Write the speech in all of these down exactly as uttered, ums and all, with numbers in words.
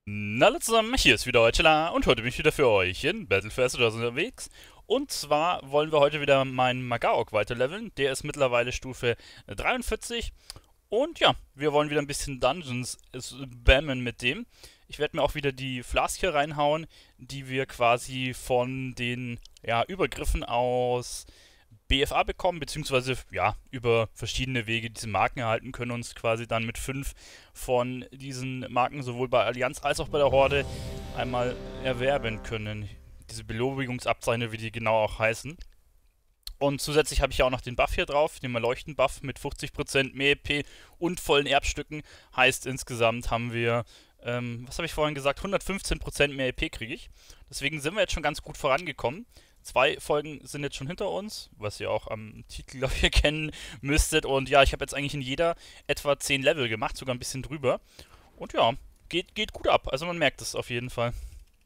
Na hallo zusammen, hier ist wieder Eutela und heute bin ich wieder für euch in Battle for Azeroth unterwegs. Und zwar wollen wir heute wieder meinen Magaok weiterleveln. Der ist mittlerweile Stufe dreiundvierzig. Und ja, wir wollen wieder ein bisschen Dungeons spammen mit dem. Ich werde mir auch wieder die Flask hier reinhauen, die wir quasi von den ja, Übergriffen aus B F A bekommen, beziehungsweise ja, über verschiedene Wege diese Marken erhalten, können uns quasi dann mit fünf von diesen Marken sowohl bei Allianz als auch bei der Horde einmal erwerben können. Diese Belobigungsabzeichen, wie die genau auch heißen. Und zusätzlich habe ich ja auch noch den Buff hier drauf, den Leuchten-Buff mit fünfzig Prozent mehr E P und vollen Erbstücken. Heißt, insgesamt haben wir, ähm, was habe ich vorhin gesagt, hundertfünfzehn Prozent mehr E P kriege ich. Deswegen sind wir jetzt schon ganz gut vorangekommen. Zwei Folgen sind jetzt schon hinter uns, was ihr auch am Titel, glaube ich, erkennen müsstet. Und ja, ich habe jetzt eigentlich in jeder etwa zehn Level gemacht, sogar ein bisschen drüber. Und ja, geht, geht gut ab. Also man merkt es auf jeden Fall.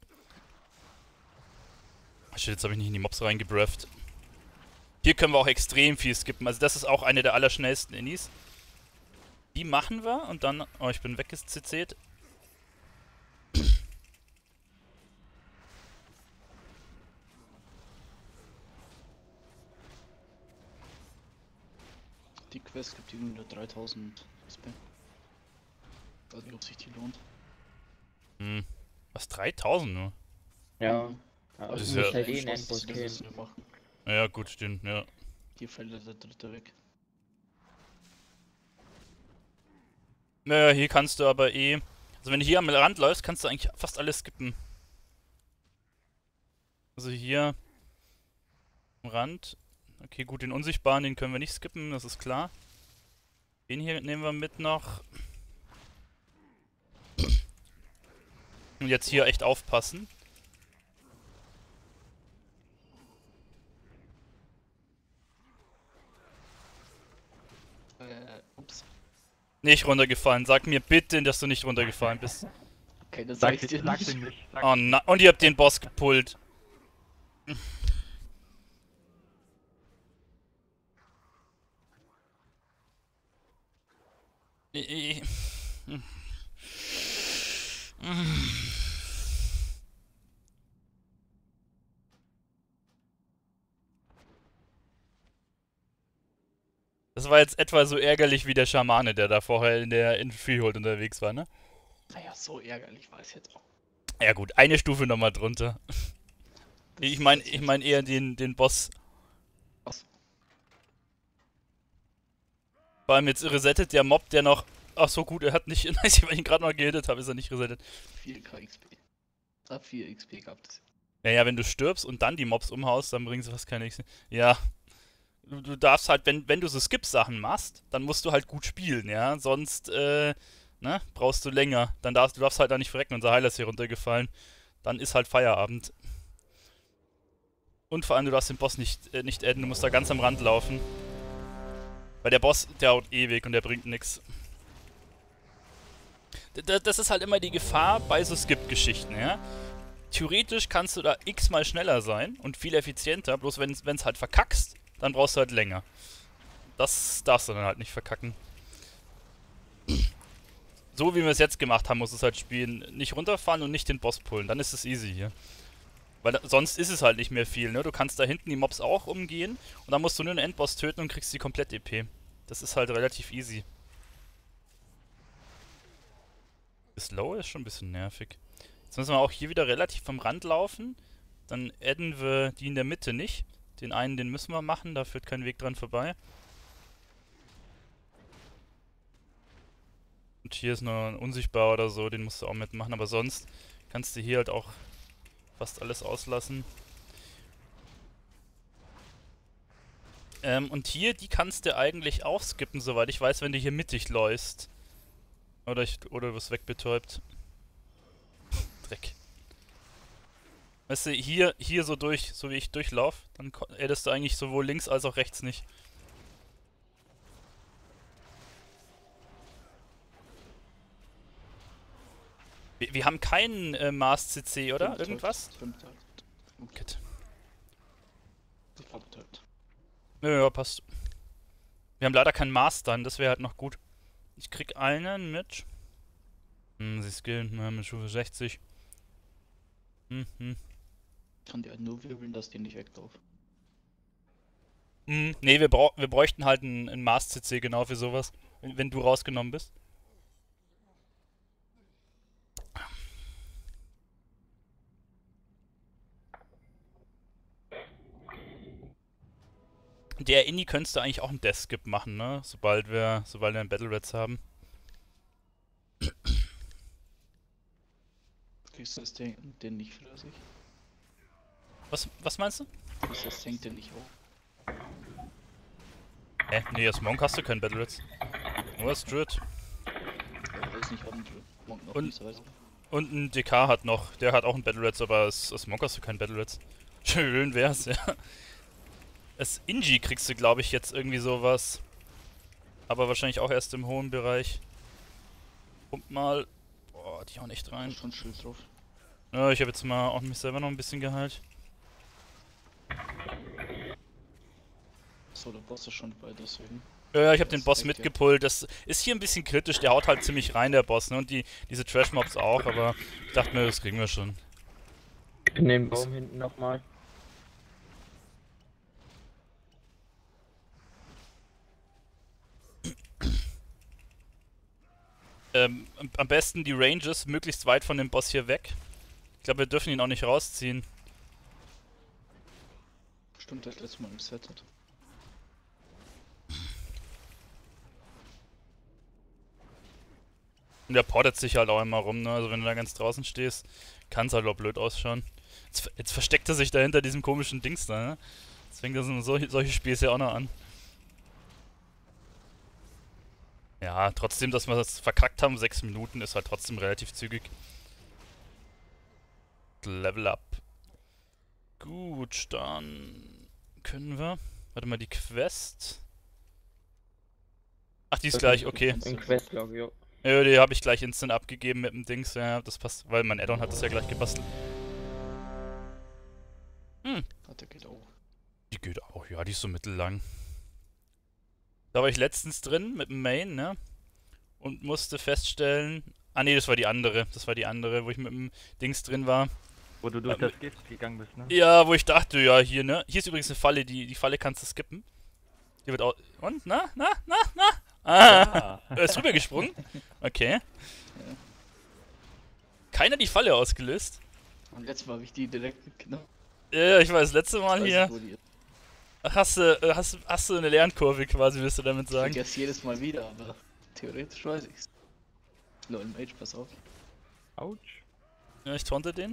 Shit, jetzt habe ich nicht in die Mobs reingebrefft. Hier können wir auch extrem viel skippen. Also das ist auch eine der allerschnellsten Innis. Die machen wir und dann... Oh, ich bin weggezählt. Die Quest gibt irgendwie nur dreitausend X P. Ich weiß nicht, ob sich die lohnt. Hm. Was, dreitausend nur? Ja, Mhm. aber Also ist du ja- musst halt eh ich einen weiß, dass Endboss sie das killen. jetzt nur machen. Ja, gut, stimmt, ja. Hier fällt der dritte weg. Naja, hier kannst du aber eh... Also wenn du hier am Rand läufst, kannst du eigentlich fast alles skippen. Also hier... Am Rand... Okay, gut, den Unsichtbaren, den können wir nicht skippen, das ist klar. Den hier nehmen wir mit noch. Und jetzt hier echt aufpassen. Äh, ups. Nicht runtergefallen. Sag mir bitte, dass du nicht runtergefallen bist. Okay, das Sag, sag ich dir sag nicht. den nicht. Sag Oh nein. Und ihr habt den Boss gepullt. Ich- Das war jetzt etwa so ärgerlich wie der Schamane, der da vorher in der in Freehold unterwegs war, ne? Naja, so ärgerlich war es jetzt auch. Ja gut, eine Stufe nochmal drunter. Das Ich ist meine jetzt ich nicht mein eher den, den Boss. was. Vor allem jetzt resettet der Mob, der noch... Ach so gut, er hat nicht... Weiß ich, weil ich ihn gerade noch gehittet habe, ist er nicht resettet. vier K X P. Ah, vier X P gehabt es. Naja, wenn du stirbst und dann die Mobs umhaust, dann bringen sie fast keine X P. Ja. Du, du darfst halt, wenn, wenn du so Skip-Sachen machst, dann musst du halt gut spielen, ja. Sonst, äh, ne, brauchst du länger. Dann darfst du darfst halt da nicht verrecken, unser Heiler ist hier runtergefallen. Dann ist halt Feierabend. Und vor allem, du darfst den Boss nicht, äh, nicht adden, du musst da ganz am Rand laufen. Weil der Boss, der haut ewig und der bringt nix. D das ist halt immer die Gefahr bei so Skip-Geschichten, ja. Theoretisch kannst du da x-mal schneller sein und viel effizienter, bloß wenn es halt verkackst, dann brauchst du halt länger. Das darfst du dann halt nicht verkacken. So wie wir es jetzt gemacht haben, muss es halt spielen. Nicht runterfahren und nicht den Boss pullen, dann ist es easy hier. Weil da, sonst ist es halt nicht mehr viel, ne? Du kannst da hinten die Mobs auch umgehen und dann musst du nur einen Endboss töten und kriegst die komplett E P. Das ist halt relativ easy. Das Low ist schon ein bisschen nervig. Jetzt müssen wir auch hier wieder relativ am Rand laufen. Dann adden wir die in der Mitte nicht. Den einen, den müssen wir machen, da führt kein Weg dran vorbei. Und hier ist noch ein Unsichtbar oder so, den musst du auch mitmachen. Aber sonst kannst du hier halt auch fast alles auslassen. Ähm, und hier, die kannst du eigentlich auch skippen, soweit ich weiß, wenn du hier mittig läufst. Oder, ich, oder du wirst wegbetäubt. Dreck. Weißt du, hier, hier so durch, so wie ich durchlauf, dann hättest du eigentlich sowohl links als auch rechts nicht. Wir, wir haben keinen äh, Mars C C, oder? Fünf Irgendwas? Fünf Tag. Gut. Ich war betäubt. Ja, ja, passt. Wir haben leider keinen Mars dann, das wäre halt noch gut. Ich krieg einen mit. Hm, sie skillen, wir haben Stufe sechzig. Hm, hm. Kann die halt nur wirbeln, dass die nicht weglaufen. Hm, nee, wir, brauch, wir bräuchten halt ein, ein Maß-C C genau für sowas. Wenn, wenn du rausgenommen bist. Der Indie könntest du eigentlich auch einen Death-Skip machen, ne? Sobald wir, sobald wir einen Battle Reds haben. Kriegst du das Ding den nicht für sich? Was, was meinst du? Kriegst du das Ding den nicht hoch? Hä? Nee, als Monk hast du keinen Battle Reds. Nur als Druid. Ja, weiß nicht, haben die Monk noch Und- nicht so weiß. Und ein D K hat noch, der hat auch einen Battle Reds, aber als, als Monk hast du keinen Battle Reds. Schön wär's, ja. Als Inji kriegst du, glaube ich, jetzt irgendwie sowas. Aber wahrscheinlich auch erst im hohen Bereich. Pump mal. Boah, die hauen echt Da rein. ist schon ein Schild drauf. Ja, ich habe jetzt mal auch mich selber noch ein bisschen geheilt. So, der Boss ist schon bei, deswegen. Ja, ich habe den Das Boss deckt ja. mitgepullt. Das ist hier ein bisschen kritisch. Der haut halt ziemlich rein, der Boss, ne? Und die, diese Trash-Mobs auch, aber ich dachte mir, das kriegen wir schon. In den Baum hinten nochmal. Ähm, am- am besten die Ranges möglichst weit von dem Boss hier weg. Ich glaube, wir dürfen ihn auch nicht rausziehen. Stimmt, das letzte Mal resettet. Und der portet sich halt auch immer rum, ne? Also wenn du da ganz draußen stehst, kann es halt auch blöd ausschauen. Jetzt, jetzt versteckt er sich da hinter diesem komischen Dings da, ne? Jetzt fängt das solche, solche Spiels ja auch noch an. Ja, trotzdem, dass wir das verkackt haben, sechs Minuten, ist halt trotzdem relativ zügig. Level up. Gut, dann können wir. Warte mal, die Quest. Ach, die ist gleich, okay. Ein Questlog, jo. Ja, die habe ich gleich instant abgegeben mit dem Dings. Ja, das passt, weil mein Addon hat das ja gleich gebastelt. Hm, Ah, der geht auch. die geht auch, ja, die ist so mittellang. Da war ich letztens drin mit dem Main, ne? Und musste feststellen. Ah, nee, das war die andere. Das war die andere, wo ich mit dem Dings drin war. Wo du durch Ähm, das Gift gegangen bist, ne? Ja, wo ich dachte, ja, hier, ne? Hier ist übrigens eine Falle, die, die Falle kannst du skippen. Die wird auch. Und? Na? Na? Na? Na? Ah! Ah. Er ist rübergesprungen. Okay. Keiner die Falle ausgelöst. Und letztes Mal habe ich die direkt mitgenommen. Ja, ich weiß, letzte Mal Weiß hier. ich, wo die ist. Ach, hast du, äh, hast, hast du eine Lernkurve quasi, willst du damit Ich sagen? vergesse jedes Mal wieder, aber theoretisch weiß ich's. Lol, Mage, pass auf. Autsch. Ja, ich taunte den.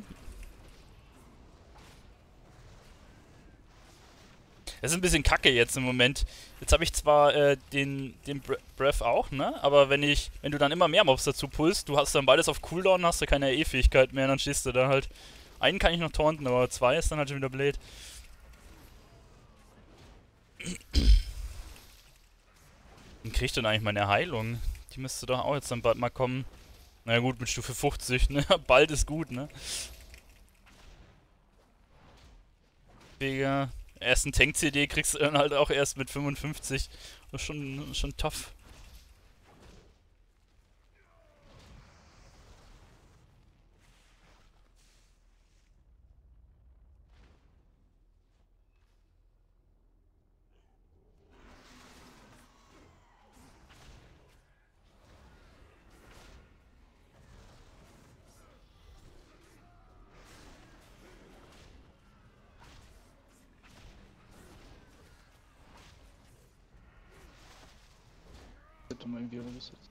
Das ist ein bisschen kacke jetzt im Moment. Jetzt habe ich zwar äh, den, den Bre Breath auch, ne? Aber wenn ich, wenn du dann immer mehr Mobs dazu pulst, du hast dann beides auf Cooldown, hast du keine E-Fähigkeit mehr, dann stehst du da halt. Einen kann ich noch taunten, aber zwei ist dann halt schon wieder blöd. Dann krieg ich dann eigentlich meine Heilung. Die müsste doch auch jetzt dann bald mal kommen. Na gut, mit Stufe fünfzig, ne? Bald ist gut, ne? Digga. Ersten Tank-C D kriegst du dann halt auch erst mit fünfundfünfzig. Das ist schon, schon tough. Ich hab mal irgendwie übergesetzt.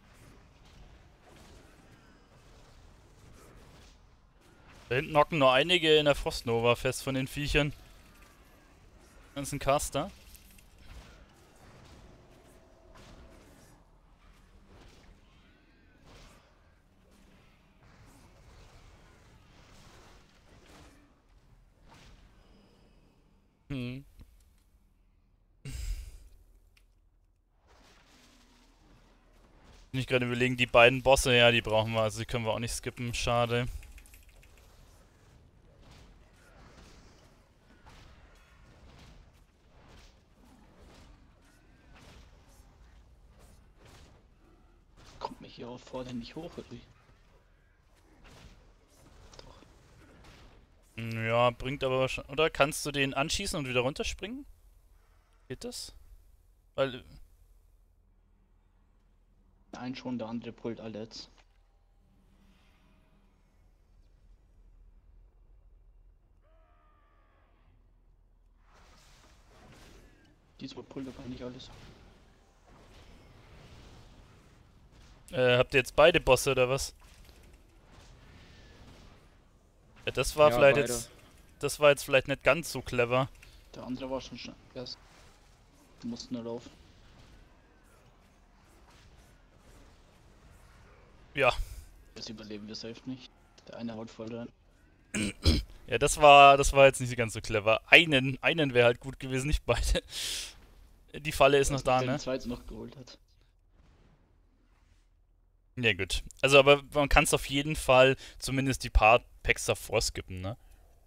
Da hinten hocken nur einige in der Frostnova fest von den Viechern. Ganzen Caster. Hm. Bin ich gerade überlegen, die beiden Bosse, ja, die brauchen wir, also die können wir auch nicht skippen, schade. Kommt mich hier auch vorne nicht hoch, oder wie? Ja, bringt aber wahrscheinlich. Oder kannst du den anschießen und wieder runterspringen? Geht das? Weil. Der eine schon, der andere pullt alle jetzt. Diesmal pullt aber nicht alles. Äh, habt ihr jetzt beide Bosse oder was? Ja, das war Ja, vielleicht beide. jetzt. Das war jetzt vielleicht nicht ganz so clever. Der andere war schon schnell erst. Du musst nur laufen. Ja. Das überleben wir safe nicht. Der eine haut voll rein. Ja, das war, das war jetzt nicht ganz so clever. Einen, einen wäre halt gut gewesen, nicht beide. Die Falle ist noch da, Der ne? den zweiten noch geholt hat. Ja, gut. Also, aber man kann es auf jeden Fall zumindest die paar Packs davor skippen, ne?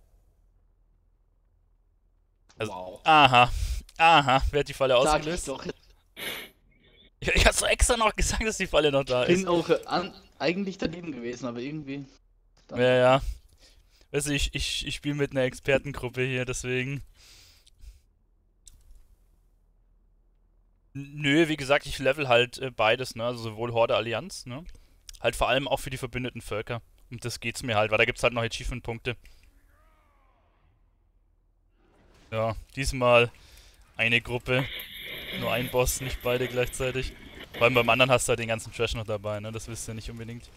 Also, Wow. aha. Aha. Wer hat die Falle Sag ich ausgelöst? doch. Ja, ich hab's doch extra noch gesagt, dass die Falle noch da Ich bin ist. auch äh, an, eigentlich daneben gewesen, aber irgendwie. Dann Ja, ja. Weißt du, ich, ich, ich spiele mit einer Expertengruppe hier, deswegen. N- Nö, wie gesagt, ich level halt äh, beides, ne? Also sowohl Horde Allianz, ne? Halt vor allem auch für die verbündeten Völker. Und das geht's mir halt, weil da gibt's halt noch Achievement-Punkte. Ja, diesmal eine Gruppe, nur ein Boss, nicht beide gleichzeitig. Vor allem beim anderen hast du halt den ganzen Trash noch dabei, ne? Das willst du ja nicht unbedingt.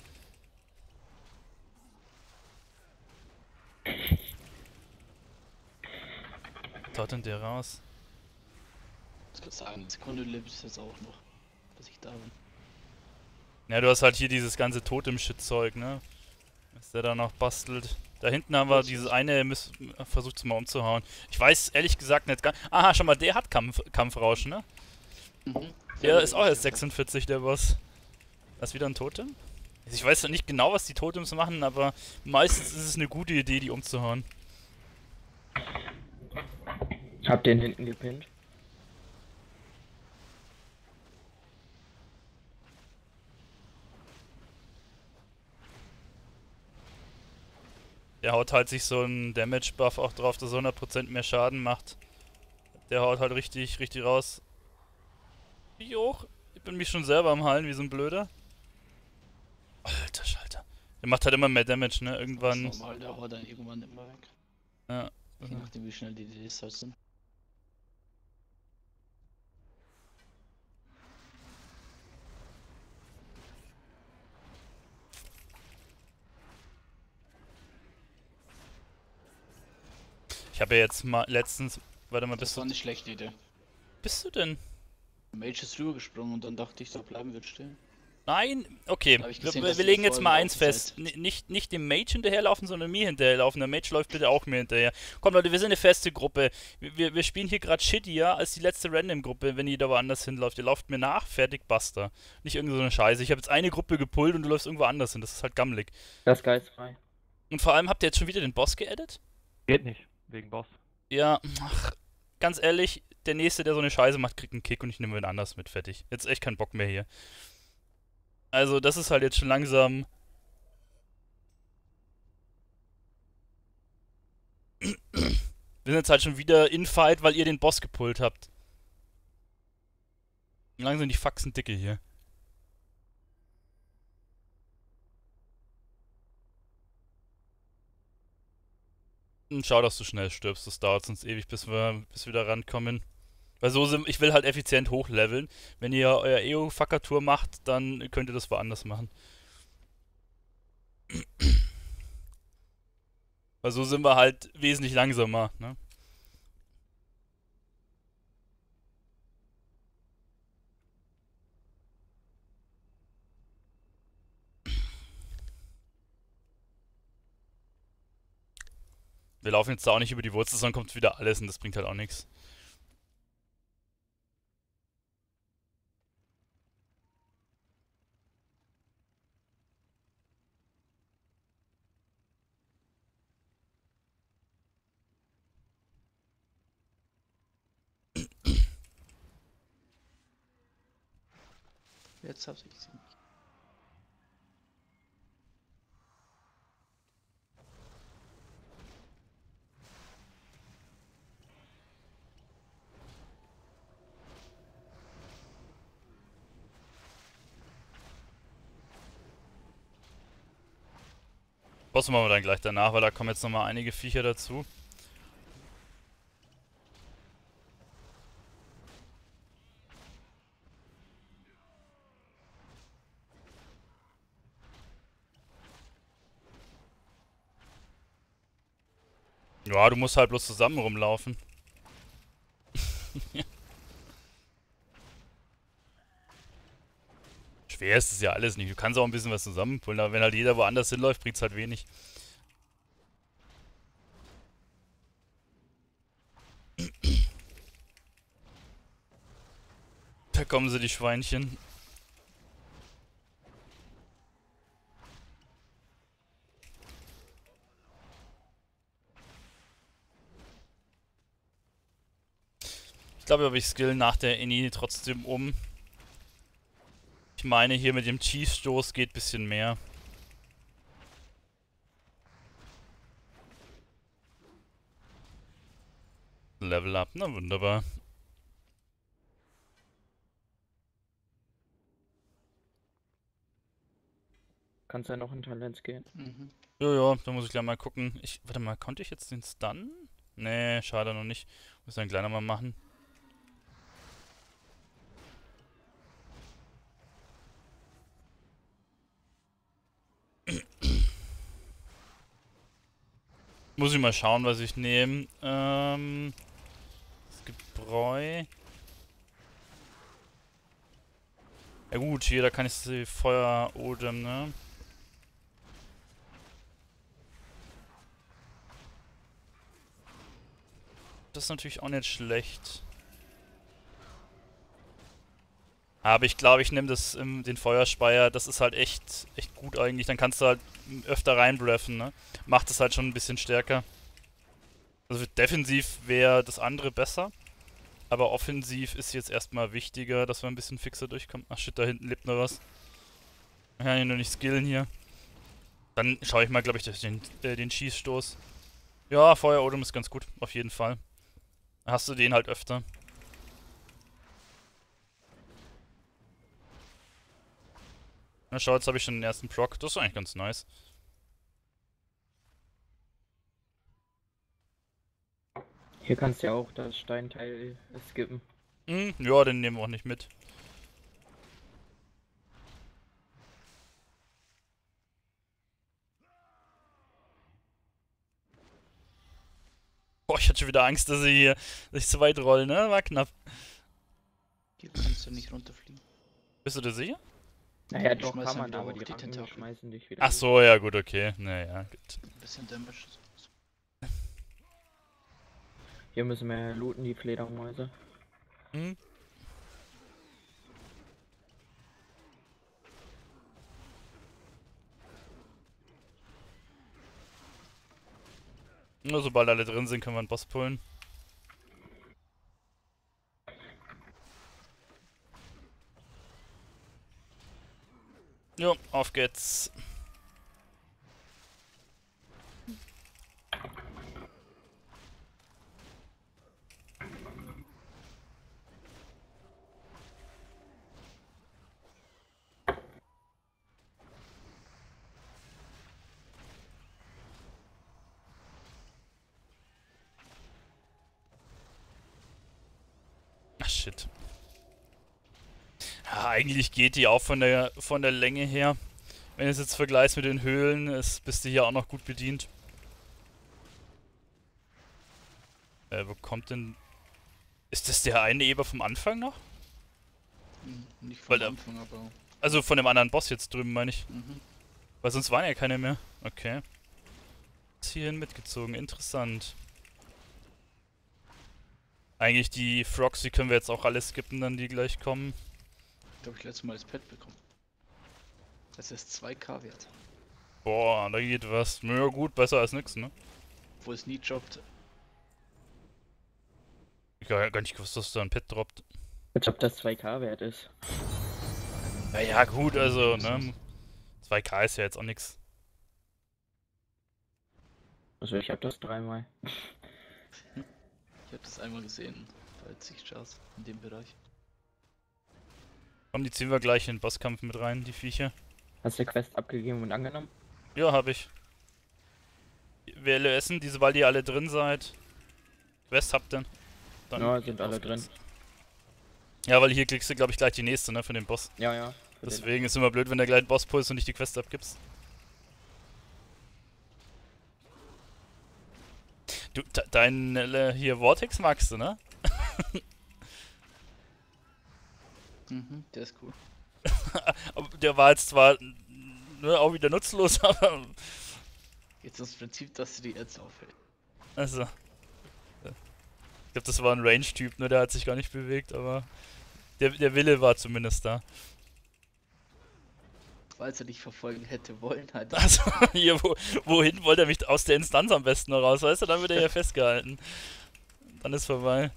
Dort und der raus. Ich kann sagen, Sekunde lebst jetzt auch noch, dass ich da bin. Ja, du hast halt hier dieses ganze Totem-Shit-Zeug, ne? Was der da noch bastelt. Da hinten haben wir dieses eine, miss- versucht es mal umzuhauen. Ich weiß ehrlich gesagt nicht gar. Aha, schon mal, der hat Kampf Kampfrauschen, ne? Mhm. Der ist auch erst sechsundvierzig, der Boss. Da ist wieder ein Totem? Also ich weiß nicht genau, was die Totems machen, aber meistens ist es eine gute Idee, die umzuhauen. Hab den hinten gepinnt. Der haut halt sich so einen Damage-Buff auch drauf, dass er hundert Prozent mehr Schaden macht. Der haut halt richtig, richtig raus. Wie hoch? Ich bin mich schon selber am Heilen, wie so ein Blöder. Alter Schalter. Der macht halt immer mehr Damage, ne? Das ist Irgendwann. normal, der haut dann irgendwann immer weg. Ja. Je nachdem, wie schnell die Ds halt sind. Ich habe ja jetzt mal letztens. Warte mal, Das bist war du. eine schlechte Idee. Bist du denn? Der Mage ist rübergesprungen und dann dachte ich, da bleiben wird stehen. Nein? Okay. Da hab ich Wir, gesehen, wir dass wir ihr legen jetzt vorher mal eins gelaufen fest. N nicht, nicht dem Mage hinterherlaufen, sondern mir hinterherlaufen. Der Mage läuft bitte auch mir hinterher. Komm Leute, wir sind eine feste Gruppe. Wir, wir, wir spielen hier gerade shittier als die letzte Random-Gruppe, wenn jeder woanders hinläuft. Ihr lauft mir nach, fertig, basta. Nicht irgendeine so eine Scheiße. Ich habe jetzt eine Gruppe gepullt und du läufst irgendwo anders hin. Das ist halt gammelig. Das ist geistfrei. Und vor allem, habt ihr jetzt schon wieder den Boss geaddet? Geht nicht, wegen Boss. Ja, ach, ganz ehrlich, der Nächste, der so eine Scheiße macht, kriegt einen Kick und ich nehme wen anders mit. Fertig. Jetzt echt keinen Bock mehr hier. Also, das ist halt jetzt schon langsam. Wir sind jetzt halt schon wieder in Fight, weil ihr den Boss gepullt habt. Langsam sind die Faxen dicke hier. Und schau, dass du schnell stirbst. Das dauert sonst ewig, bis wir, bis wir da rankommen. Weil so sind, ich will halt effizient hochleveln. Wenn ihr euer E O-Facker-Tour macht, dann könnt ihr das woanders machen. Weil so sind wir halt wesentlich langsamer, ne? Wir laufen jetzt da auch nicht über die Wurzel, sondern kommt wieder alles und das bringt halt auch nichts. Jetzt hab ich sie. Boss machen wir dann gleich danach, weil da kommen jetzt nochmal einige Viecher dazu. Ja, du musst halt bloß zusammen rumlaufen. Schwer ist es ja alles nicht. Du kannst auch ein bisschen was zusammenpullen, aber wenn halt jeder woanders hinläuft, bringt's halt wenig. Da kommen sie, die Schweinchen. Ich glaube, aber ich skill nach der Inni trotzdem um. Ich meine, hier mit dem Cheese-Stoß geht ein bisschen mehr. Level up, na wunderbar. Kannst ja noch in Talents gehen. Mhm. Jojo, da muss ich gleich mal gucken. Ich, warte mal, konnte ich jetzt den Stun? Nee, schade noch nicht. Muss dann gleich nochmal machen. Muss ich mal schauen, was ich nehme. Ähm, es gibt Bräu. Ja gut, hier, da kann ich die Feuer-Odem, ne? Das ist natürlich auch nicht schlecht. Aber ich glaube, ich nehme das im, den Feuerspeier. Das ist halt echt, echt gut eigentlich. Dann kannst du halt öfter reinbreffen, ne? Macht es halt schon ein bisschen stärker. Also defensiv wäre das andere besser. Aber offensiv ist jetzt erstmal wichtiger, dass wir ein bisschen fixer durchkommen. Ach shit, da hinten lebt noch was. Ich kann ja nur nicht skillen hier. Dann schaue ich mal, glaube ich, durch den, äh, den Schießstoß. Ja, Feuerodem ist ganz gut, auf jeden Fall. Hast du den halt öfter. Na schau, jetzt habe ich schon den ersten Proc. Das ist eigentlich ganz nice. Hier kannst du ja auch das Steinteil skippen. Hm, ja, den nehmen wir auch nicht mit. Boah, ich hatte schon wieder Angst, dass ich hier dass ich zu weit roll, ne? War knapp. Hier kannst du nicht runterfliegen. Bist du dir sicher? Naja, Ich doch schmeiß kann dann man, wieder aber hoch die die Ranken Tentakel. schmeißen dich wieder Ach hoch. so, ja gut, okay. Naja, gut. Ein bisschen Damage. Hier müssen wir looten, die Fledermäuse. Hm? Nur sobald alle drin sind, können wir einen Boss pullen. Jo, auf geht's. Ach shit. Ja, eigentlich geht die auch von der von der Länge her. Wenn du es jetzt vergleichst mit den Höhlen, ist, bist du hier auch noch gut bedient. Äh, wo kommt denn... Ist das der eine Eber vom Anfang noch? Hm, nicht Weil vom der- Anfang, aber. Also von dem anderen Boss jetzt drüben, meine ich. Mhm. Weil sonst waren ja keine mehr. Okay. Ist hierhin mitgezogen. Interessant. Eigentlich die Frogs, die können wir jetzt auch alle skippen, dann die gleich kommen. Da habe ich letztes Mal das Pad bekommen. Das ist zwei K wert. Boah, da geht was. Ja gut, besser als nix, ne? Wo es nie droppt. Ich hab ja gar nicht gewusst, dass da ein Pet droppt. Als ob das zwei K wert ist. Naja, gut, also, ne? zwei K ist ja jetzt auch nix. Also ich hab das dreimal. Ich habe das einmal gesehen. Bei zig Chars in dem Bereich. Komm, die ziehen wir gleich in den Bosskampf mit rein, die Viecher. Hast du Quest abgegeben und angenommen? Ja, hab ich. Wir lösen die, sobald ihr alle drin seid. Quest habt ihr. Dann Ja, sind alle auf drin. geht's. Ja, weil hier kriegst du, glaube ich, gleich die nächste, ne, für den Boss. Ja, ja. für den- Deswegen ist immer blöd, wenn der gleich Boss pulst und nicht die Quest abgibst. Du, de dein äh, hier Vortex magst du, ne? Mhm, der ist cool. Aber der war jetzt zwar ne, auch wieder nutzlos, aber Jetzt das Prinzip, dass sie die Ads aufhält. also. Ich glaube, das war ein Range-Typ, ne? Der hat sich gar nicht bewegt, aber der, der Wille war zumindest da. Falls er dich verfolgen hätte wollen, halt. Also, hier, wo, wohin wollte er mich aus der Instanz am besten noch raus, weißt du? Dann wird er hier festgehalten. Dann ist vorbei.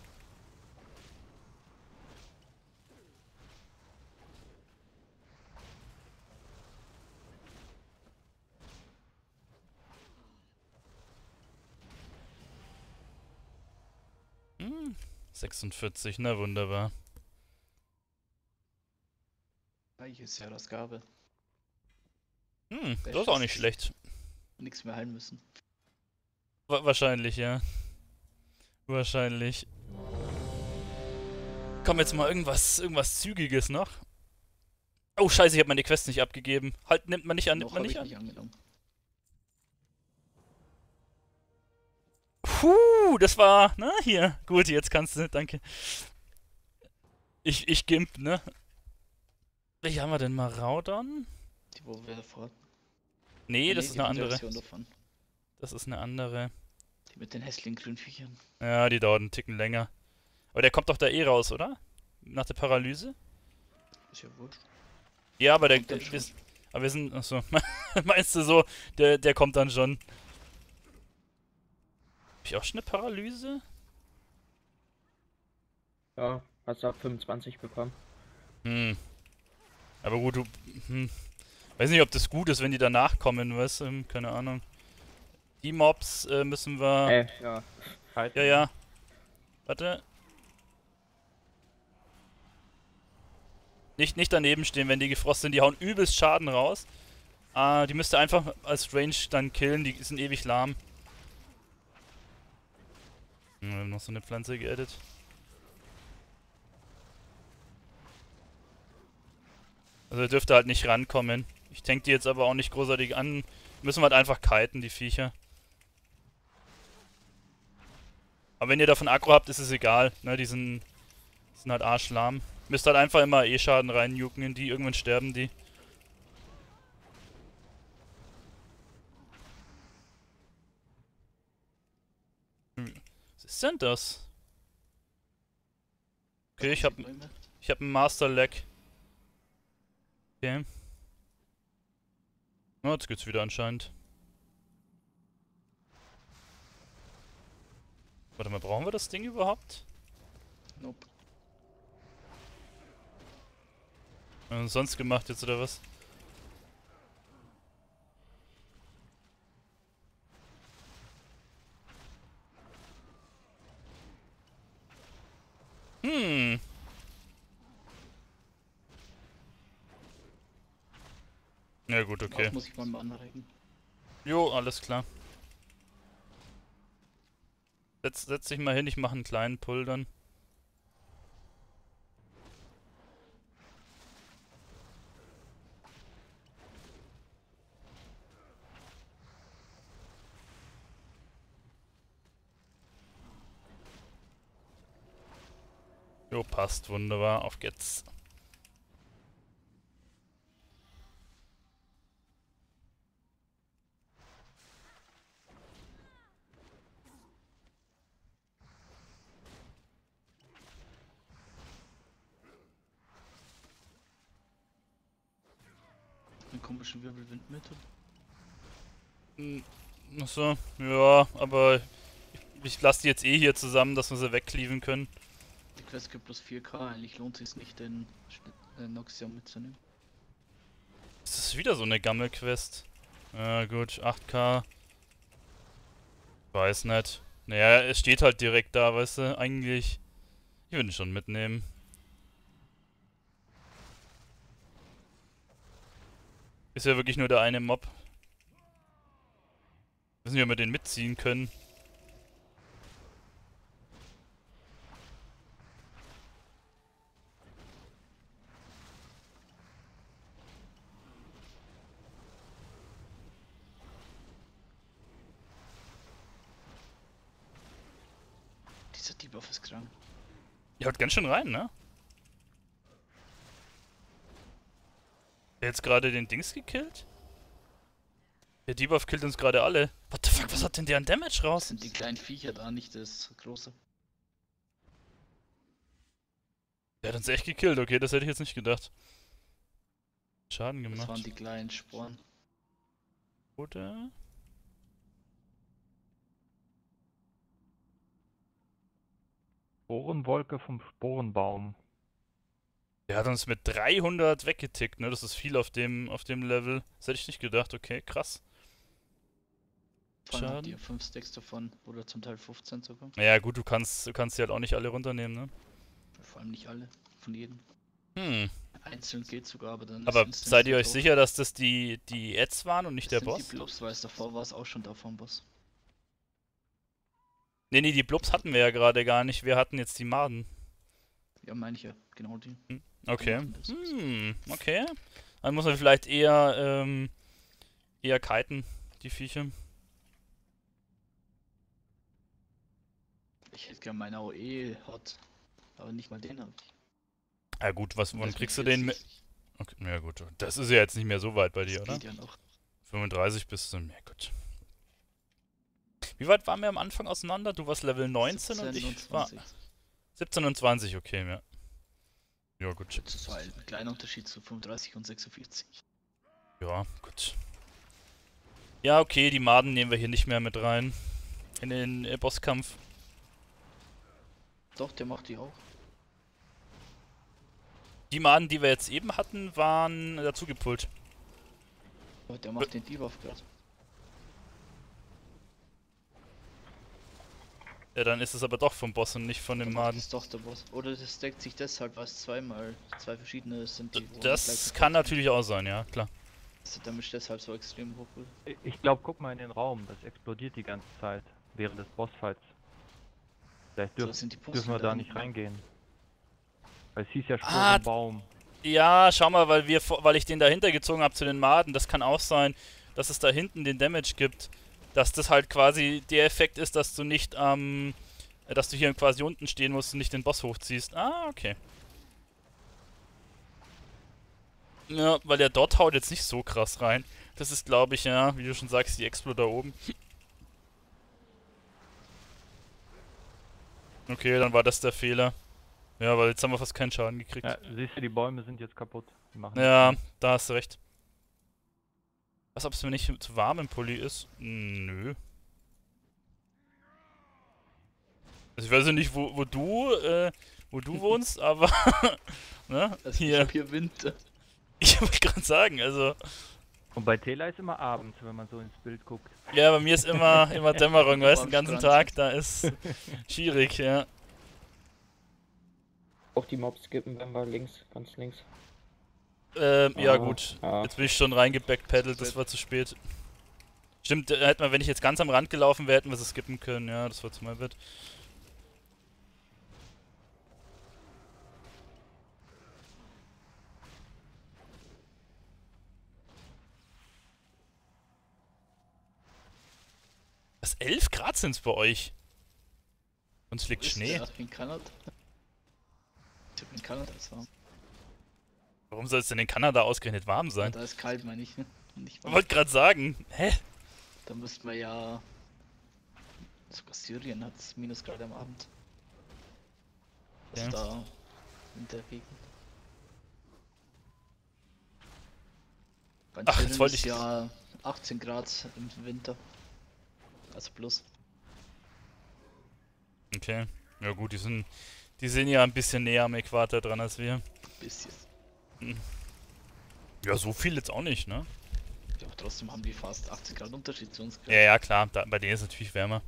Hm, sechsundvierzig, na wunderbar. Gleiches Jahresgabe. Hm, das ist auch nicht schlecht. Nichts mehr heilen müssen. Wa wahrscheinlich, ja. Wahrscheinlich. Komm, jetzt mal irgendwas, irgendwas Zügiges noch. Oh, scheiße, ich habe meine Quest nicht abgegeben. Halt, nimmt man nicht an, nimmt Noch man hab nicht ich an. nicht angenommen. Puh, das war, na, hier. Gut, jetzt kannst du, danke. Ich, ich gimp, ne? Welche haben wir denn? Maraudon? Die, wo wir davor hatten. Nee, Ah, das nee, ist die eine andere. Version davon. Das ist eine andere. Die mit den hässlichen Grünviechern. Ja, die dauert einen Ticken länger. Aber der kommt doch da eh raus, oder? Nach der Paralyse? Ist ja wurscht. Ja, aber der, Kommt dann der schon. wir, aber wir sind, achso, meinst du so, der, der kommt dann schon. Hab ich auch schon eine Paralyse? Ja, hast du ab fünfundzwanzig bekommen. Hm. Aber gut, du, hm. Weiß nicht, ob das gut ist, wenn die danach kommen, weißt du, keine Ahnung. Die Mobs äh, müssen wir, Äh, ja. Halt. ja, ja. Warte. Nicht, nicht daneben stehen, wenn die gefrostet sind, die hauen übelst Schaden raus. Ah, die müsst ihr einfach als Range dann killen, die sind ewig lahm. Hm, wir haben noch so eine Pflanze geaddet. Also er dürfte halt nicht rankommen. Ich denke die jetzt aber auch nicht großartig an. Müssen wir halt einfach kiten, die Viecher. Aber wenn ihr davon Aggro habt, ist es egal. Ne, die sind, sind halt arschlahm. Müsst halt einfach immer E-Schaden reinjucken in die, irgendwann sterben die. Was ist denn das? Okay, ich hab, Bäume. ich hab einen Master Lag. Okay. Oh, jetzt geht's wieder anscheinend. Warte mal, brauchen wir das Ding überhaupt? Nope. Haben wir sonst gemacht jetzt oder was? Hm. Ja gut, okay. Das muss ich mal anregen. Jo, alles klar. Setz, setz dich mal hin, ich mache einen kleinen Pull dann. Jo, passt, wunderbar, auf geht's. Einen komischen Wirbelwind mit. Hm, achso, ja, aber ich, ich lasse die jetzt eh hier zusammen, dass wir sie wegcleaven können. Die Quest gibt plus vier K, eigentlich lohnt es sich nicht, den Schnitt- äh, Noxion mitzunehmen. Ist das wieder so eine Gammel-Quest? Ja gut, acht K. Weiß nicht. Naja, es steht halt direkt da, weißt du, eigentlich. Ich würde ihn schon mitnehmen. Ist ja wirklich nur der eine Mob. Wissen wir, ob wir den mitziehen können. Dieser Debuff ist krank. Ihr haut ganz schön rein, ne? Der jetzt gerade den Dings gekillt? Der Debuff killt uns gerade alle. What the fuck, was hat denn der an Damage Das raus? sind die kleinen Viecher da, nicht das große. Der hat uns echt gekillt, okay, das hätte ich jetzt nicht gedacht. Schaden Das gemacht. waren die kleinen Sporen. Oder? Sporenwolke vom Sporenbaum. Der hat uns mit dreihundert weggetickt, ne? Das ist viel auf dem, auf dem Level. Das hätte ich nicht gedacht, okay, krass. Vor allem habt Schaden. ihr fünf Stacks davon, oder zum Teil fünfzehn sogar. Ja gut, du kannst, du kannst die halt auch nicht alle runternehmen, ne? Vor allem nicht alle, von jedem. Hm. Einzeln geht sogar, aber dann Aber ist Instance seid ihr euch doof. sicher, dass das die, die Ads waren und nicht Das der sind Boss? Die Blobs, weil es davor war es auch schon da vom Boss. Nee, nee, die Blobs hatten wir ja gerade gar nicht. Wir hatten jetzt die Maden. Ja, meine ich ja, genau die. Okay. machen das. Hm, okay. Dann muss man vielleicht eher, ähm, eher kiten, die Viecher. Ich hätte gerne meine A O E-Hot, aber nicht mal den hab ich. Ja gut, was, Und wann das kriegst du mit den mit? vierzig. Okay, ja gut, das ist ja jetzt nicht mehr so weit bei dir, Das oder? geht ja noch. fünfunddreißig bist du, ja gut. Wie weit waren wir am Anfang auseinander? Du warst Level neunzehn und siebzehn ich war zwanzig. siebzehn und zwanzig, okay, ja. Ja gut, Das ist halt ein kleiner Unterschied zu fünfunddreißig und sechsundvierzig. ja, gut. Ja, okay, die Maden nehmen wir hier nicht mehr mit rein. In den äh, Bosskampf. Doch, der macht die auch. Die Maden, die wir jetzt eben hatten, waren dazu gepult. Aber der macht den Debuff gerade. Ja, dann ist es aber doch vom Boss und nicht von dem Der macht Maden. das doch der Boss. Oder das deckt sich deshalb, weil es zweimal, zwei verschiedene sind, die wo Das gleich kann verkauft natürlich auch sein, ja, klar. werden. Das ist damit deshalb so extrem hoch wird. Ich glaube, guck mal in den Raum, das explodiert die ganze Zeit während des Bossfights. Vielleicht So dürf, sind die Posten dürfen wir da nicht hinten. reingehen. Weil es hieß ja Ah, Sporenbaum. Ja, schau mal, weil wir, vor- weil ich den dahinter gezogen habe zu den Maden. Das kann auch sein, dass es da hinten den Damage gibt. Dass das halt quasi der Effekt ist, dass du nicht am, äh, dass du hier quasi unten stehen musst und nicht den Boss hochziehst. Ah, okay. Ja, weil der dort haut jetzt nicht so krass rein. Das ist, glaube ich, ja, wie du schon sagst, die Explo da oben. Okay, dann war das der Fehler. Ja, weil jetzt haben wir fast keinen Schaden gekriegt. Ja, siehst du, die Bäume sind jetzt kaputt. Die machen Ja, nichts da hast du recht. Was, ob es mir nicht zu warm im Pulli ist? Nö. Also ich weiß ja nicht, wo, wo du, äh, wo du wohnst, aber, ne, Also ich hier, hab hier Winter. ich wollte gerade sagen, also, mehr. Und bei Tela ist immer abends, wenn man so ins Bild guckt. ja, bei mir ist immer, immer Dämmerung, weißt du, den Am ganzen Strand. Tag, da ist schwierig, ja. Auch die Mobs skippen, wenn wir links, ganz links. Ähm, ja Ah, gut, ja. jetzt bin ich schon reingebackpeddelt, das war zu spät. Stimmt, äh, hätten wir, wenn ich jetzt ganz am Rand gelaufen wäre, hätten wir sie skippen können, ja, das war zu mal weit. Was, elf Grad sind's bei euch? Uns liegt Ist Schnee. der in Kanada? Ich hab in Kanada ist warm. Warum soll es denn in Kanada ausgerechnet warm Ja, sein? da ist kalt, meine ich. Nicht Ich warm. wollte gerade sagen, hä? Da müssten wir ja. Sogar Syrien hat es Minusgrad am Abend. Also Ja. da in der Gegend. Bei Ach, jetzt Syrien wollte ist ich- ja achtzehn Grad im Winter. Also plus. Okay. Ja gut, die sind, die sind ja ein bisschen näher am Äquator dran als wir. Bisschen. Ja, so viel jetzt auch nicht, ne? Ja, aber trotzdem haben die fast achtzehn Grad Unterschied zu uns. Ja, ja, klar, da, bei denen ist es natürlich wärmer.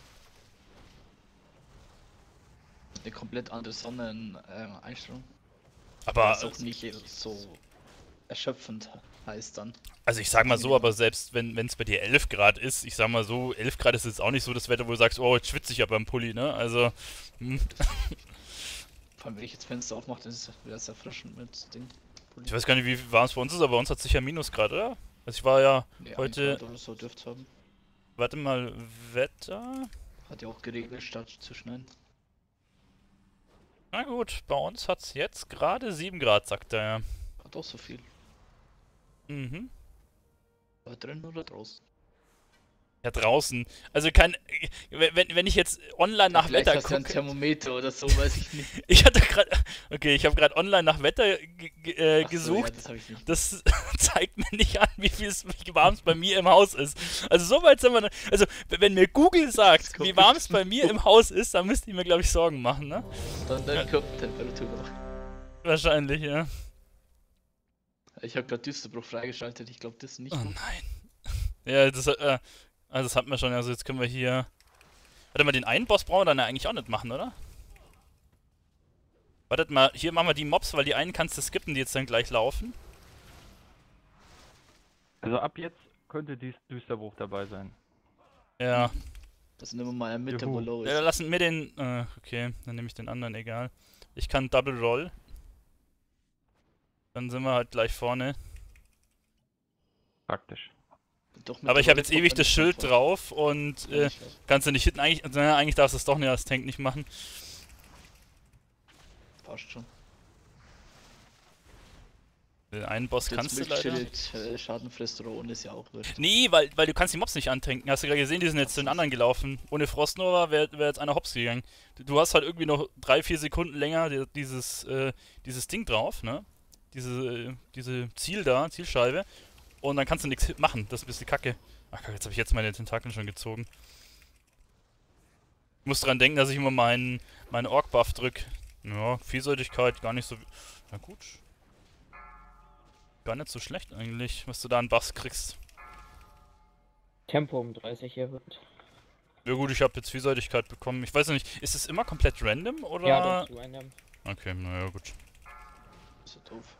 Eine komplett andere Sonneneinstellung. Aber ist auch nicht so erschöpfend heiß dann. Also ich sag mal so, aber selbst wenn es bei dir elf Grad ist, ich sag mal so, elf Grad ist jetzt auch nicht so das Wetter, wo du sagst, oh, jetzt schwitze ich ja beim Pulli, ne? Also, hm. Vor allem, wenn ich jetzt Fenster aufmache, dann ist es erfrischend mit Ding. Pulli. Ich weiß gar nicht, wie warm es bei uns ist, aber bei uns hat es sicher Minusgrad, oder? Also ich war ja Nee, heute, ein Grad oder so dürft's haben. warte mal, Wetter? Hat ja auch geregnet, statt zu schneien. Na gut, bei uns hat es jetzt gerade sieben Grad, sagt er ja. Hat auch so viel. Mhm. War drin oder draußen? Ja, draußen. Also kein. Wenn, wenn ich jetzt online nach Vielleicht Wetter hast du ein gucke. Thermometer oder so, weiß ich nicht. Ich hatte gerade. Okay, ich habe gerade online nach Wetter ge- ge- äh, Ach so, gesucht. ja, das habe ich nicht. Das zeigt mir nicht an, wie viel es wie warm es bei mir im Haus ist. Also so weit sind wir. noch- Also wenn mir Google sagt, wie warm es bei mir im Haus ist, dann müsste ich mir, glaube ich, Sorgen machen, ne? Dann deine Körpertemperatur noch. Wahrscheinlich, ja. Ich habe gerade Düsterbruch freigeschaltet, ich glaube, das ist nicht Oh gut. nein. Ja, das, äh, also das hatten wir schon. Also jetzt können wir hier. Warte mal, den einen Boss brauchen wir dann ja eigentlich auch nicht machen, oder? Wartet mal, hier machen wir die Mobs, weil die einen kannst du skippen, die jetzt dann gleich laufen. Also ab jetzt könnte dies Düsterbruch dabei sein. Ja. Das sind immer mal in der Mitte, Juhu. wo low Ja, ist. lassen wir den. Äh, okay, dann nehme ich den anderen, egal. Ich kann Double Roll. Dann sind wir halt gleich vorne. Praktisch. Doch mit Aber ich der habe jetzt Rolle ewig kommt das man Schild nicht drauf und vor. äh, Ich weiß. kannst du nicht hitten. Eigentlich, naja, eigentlich darfst du es doch nicht als Tank nicht machen. Passt schon. Den einen Boss Das kannst du leider. Milchschild, äh, Schadenfrist Rohn ist ja auch wird. Nee, weil, weil du kannst die Mobs nicht antanken. Hast du gerade gesehen, die sind jetzt zu den anderen gelaufen. Ohne Frostnova wäre wär jetzt einer hops gegangen. Du, du hast halt irgendwie noch drei, vier Sekunden länger die- dieses, äh, dieses Ding drauf, ne? Diese, äh, diese Ziel da, Zielscheibe. Und dann kannst du nichts machen. Das ist ein bisschen kacke. Ach Gott, jetzt habe ich jetzt meine Tentakel schon gezogen. Ich muss dran denken, dass ich immer meinen meinen Ork-Buff drück. Ja, Vielseitigkeit gar nicht so. Na gut. Gar nicht so schlecht eigentlich, was du da an Buffs kriegst. Tempo um dreißig erhöht. Ja gut, ich habe jetzt Vielseitigkeit bekommen. Ich weiß nicht, ist es immer komplett random oder? Ja, dazu einem. Okay, naja, gut. Ist ja doof.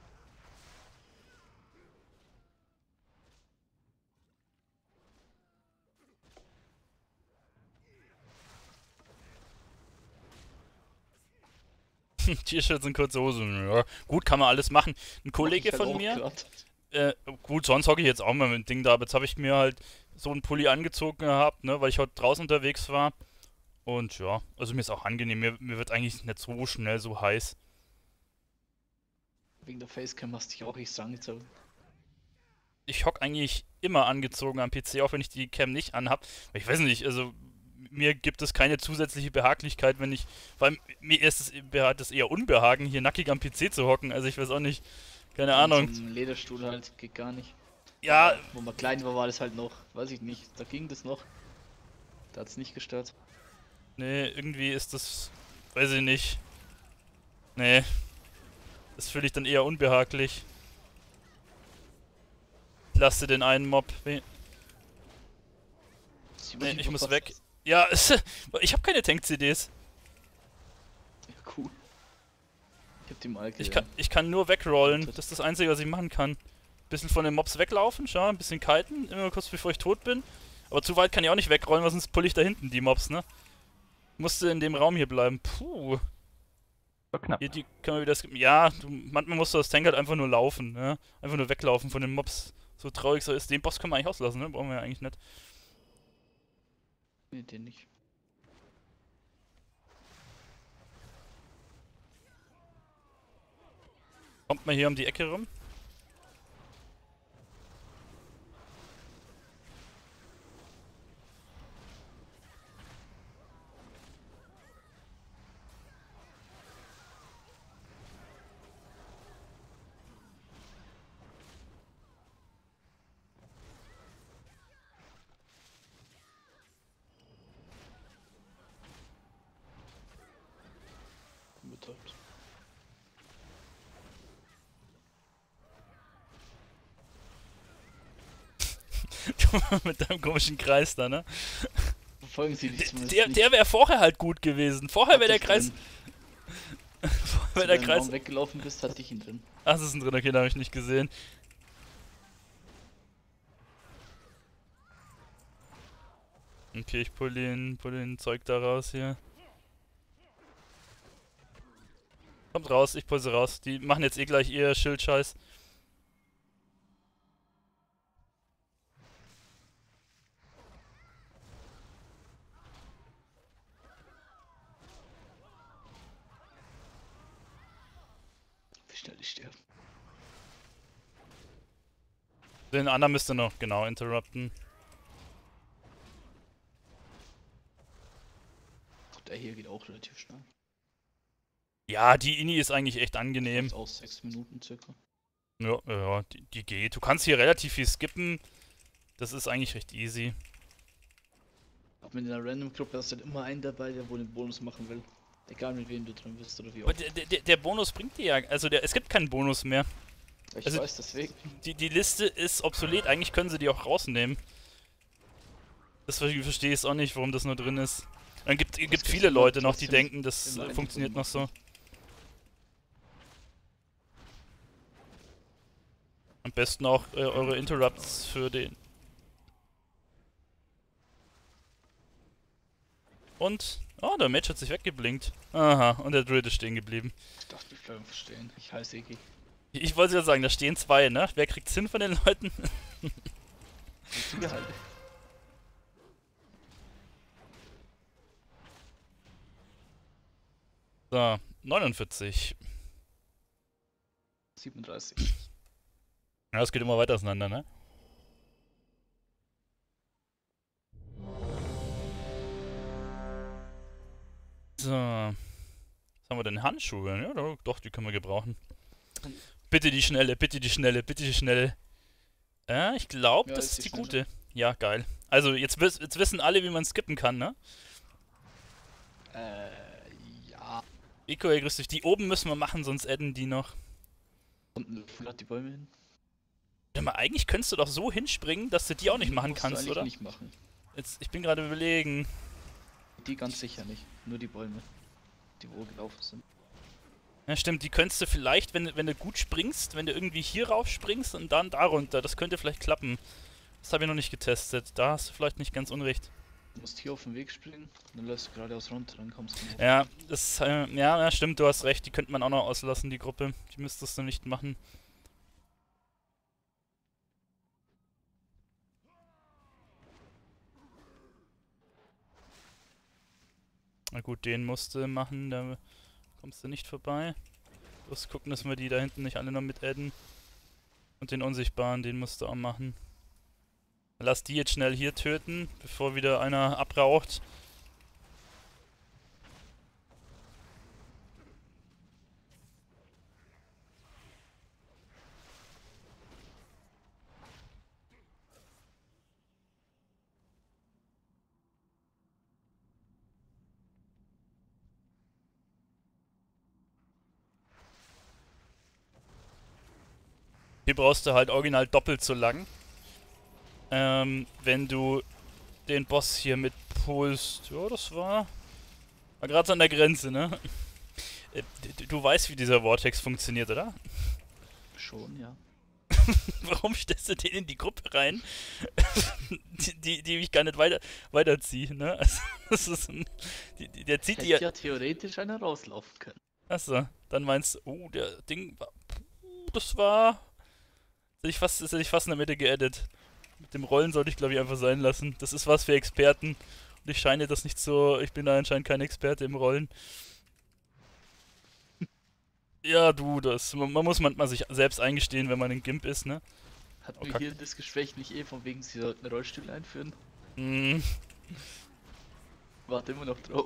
T-Shirts und kurze Hosen. Ja, gut, kann man alles machen. Ein Kollege Mach ich halt von auch mir, grad. äh, gut, sonst hocke ich jetzt auch mal mit dem Ding da, aber jetzt habe ich mir halt so einen Pulli angezogen gehabt, ne, weil ich heute draußen unterwegs war. Und ja, also mir ist auch angenehm. Mir, mir wird eigentlich nicht so schnell so heiß. Wegen der Facecam hast du dich auch nicht so angezogen. Ich hock eigentlich immer angezogen am P C, auch wenn ich die Cam nicht anhab. Ich weiß nicht, also mir gibt es keine zusätzliche Behaglichkeit, wenn ich, vor allem mir ist es, hat es eher Unbehagen, hier nackig am P C zu hocken. Also ich weiß auch nicht, keine Ahnung. So ein Lederstuhl halt geht gar nicht. Ja, Wo man klein war, war das halt noch, weiß ich nicht, da ging das noch. Da hat's nicht gestört. nee, irgendwie ist das, weiß ich nicht. Nee, das fühle ich dann eher unbehaglich. Ich lasse den einen Mob. we- Sie Nee, überlegen, ich ob muss was- weg. Ja, es, ich habe keine Tank-C Ds. Ja, cool. Ich hab die mal Ich kann, ich kann nur wegrollen. Das- Das ist das Einzige, was ich machen kann. Bisschen von den Mobs weglaufen, schau, ein bisschen kiten, immer kurz bevor ich tot bin. Aber zu weit kann ich auch nicht wegrollen, weil sonst pull ich da hinten die Mobs, ne? Musste in dem Raum hier bleiben. Puh. War knapp. Hier, die können wir wieder skippen. Ja, du, manchmal musst du das Tank halt einfach nur laufen, ne? Einfach nur weglaufen von den Mobs. So traurig so ist. Den Boss können wir eigentlich auslassen, ne? Brauchen wir ja eigentlich nicht. Nee, den nicht. Kommt mal hier um die Ecke rum. Betäubt. Mit deinem komischen Kreis da, ne? Verfolgen Sie dich zumindest Der, nicht. der wäre vorher halt gut gewesen. Vorher Hat wäre der dich Kreis. drin. Vorher Als wäre der du Kreis. Raum weggelaufen bist, hatte ich ihn drin. Ach, das ist ein drin, okay, da habe ich nicht gesehen. Okay, ich pull den, pull den Zeug da raus hier. Kommt raus, ich pull sie raus. Die machen jetzt eh gleich ihr Schildscheiß. Wie schnell ich sterbe. Den anderen müsst ihr noch genau interrupten. Der hier geht auch relativ schnell. Ja, die Ini ist eigentlich echt angenehm. Jetzt auch sechs Minuten circa. Ja, ja, die, die geht. Du kannst hier relativ viel skippen. Das ist eigentlich recht easy. Aber mit einer Random-Gruppe hast du halt immer einen dabei, der wohl den Bonus machen will. Egal mit wem du drin bist oder wie Aber auch. der, der, der Bonus bringt dir ja, also der, es gibt keinen Bonus mehr. Ich also- weiß deswegen. Die, die Liste ist obsolet, eigentlich können sie die auch rausnehmen. Das ver- verstehe ich auch nicht, warum das nur drin ist. Dann gibt es gibt's viele immer Leute noch, die trotzdem denken, das immer äh, einen funktioniert noch so. machen. Am besten auch äh, eure Interrupts für den. Und, oh, der Match hat sich weggeblinkt. Aha, und der Druid ist stehen geblieben. Ich dachte, ich bleibe verstehen. Ich heiße Eki. Ich wollte ja sagen, da stehen zwei, ne? Wer kriegt's hin von den Leuten? Zugehalten. So, neunundvierzig. siebenunddreißig. Ja, das geht immer weiter auseinander, ne? So. Was haben wir denn? Handschuhe? Ja, doch, doch, die können wir gebrauchen. Bitte die schnelle, bitte die schnelle, bitte die schnelle. Äh, ich glaube, Ja, das ist ist die die schnelle. gute. Ja, geil. Also, jetzt, wiss- jetzt wissen alle, wie man skippen kann, ne? Äh, ja. Eko, ey, grüß dich. Die oben müssen wir machen, sonst adden die noch. Unten flattert die Bäume hin. Warte mal, eigentlich könntest du doch so hinspringen, dass du die auch nicht machen Musst du kannst, eigentlich oder? nicht machen. Jetzt, ich bin gerade überlegen. Die ganz sicher nicht. Nur die Bäume. Die wo gelaufen sind. Ja, stimmt, die könntest du vielleicht, wenn, wenn du gut springst, wenn du irgendwie hier rauf springst und dann da runter, das könnte vielleicht klappen. Das habe ich noch nicht getestet. Da hast du vielleicht nicht ganz unrecht. Du musst hier auf den Weg springen, dann läufst du geradeaus runter, dann kommst du. Ja, das, äh, ja, ja, stimmt, du hast recht. Die könnte man auch noch auslassen, die Gruppe. Die müsstest du nicht machen. Na gut, den musst du machen, da kommst du nicht vorbei. Du musst gucken, dass wir die da hinten nicht alle noch mit adden. Und den Unsichtbaren, den musst du auch machen. Lass die jetzt schnell hier töten, bevor wieder einer abraucht. Hier brauchst du halt original doppelt so lang. Ähm, wenn du den Boss hier mitpulst. Ja, das war. War gerade so an der Grenze, ne? Äh, d- Du weißt, wie dieser Vortex funktioniert, oder? Schon, ja. Warum stellst du den in die Gruppe rein, die, die, die ich gar nicht weiter, weiterziehe, ne? Also, das ist ein, die, die, der zieht die ja. Hätte ja theoretisch einer rauslaufen können. Achso, dann meinst du, oh, der Ding war. Das war. Das hätte ich fast, das hätte ich fast in der Mitte geedit. Mit dem Rollen sollte ich, glaube ich, einfach sein lassen. Das ist was für Experten. Und ich scheine das nicht so. Ich bin da anscheinend kein Experte im Rollen. Ja, du, das. Man, man muss manchmal sich selbst eingestehen, wenn man ein Gimp ist, ne? Hatten Oh, wir Kack. hier das Gespräch nicht eh von wegen, sie sollten Rollstuhl einführen? Hm. Warte immer noch drauf.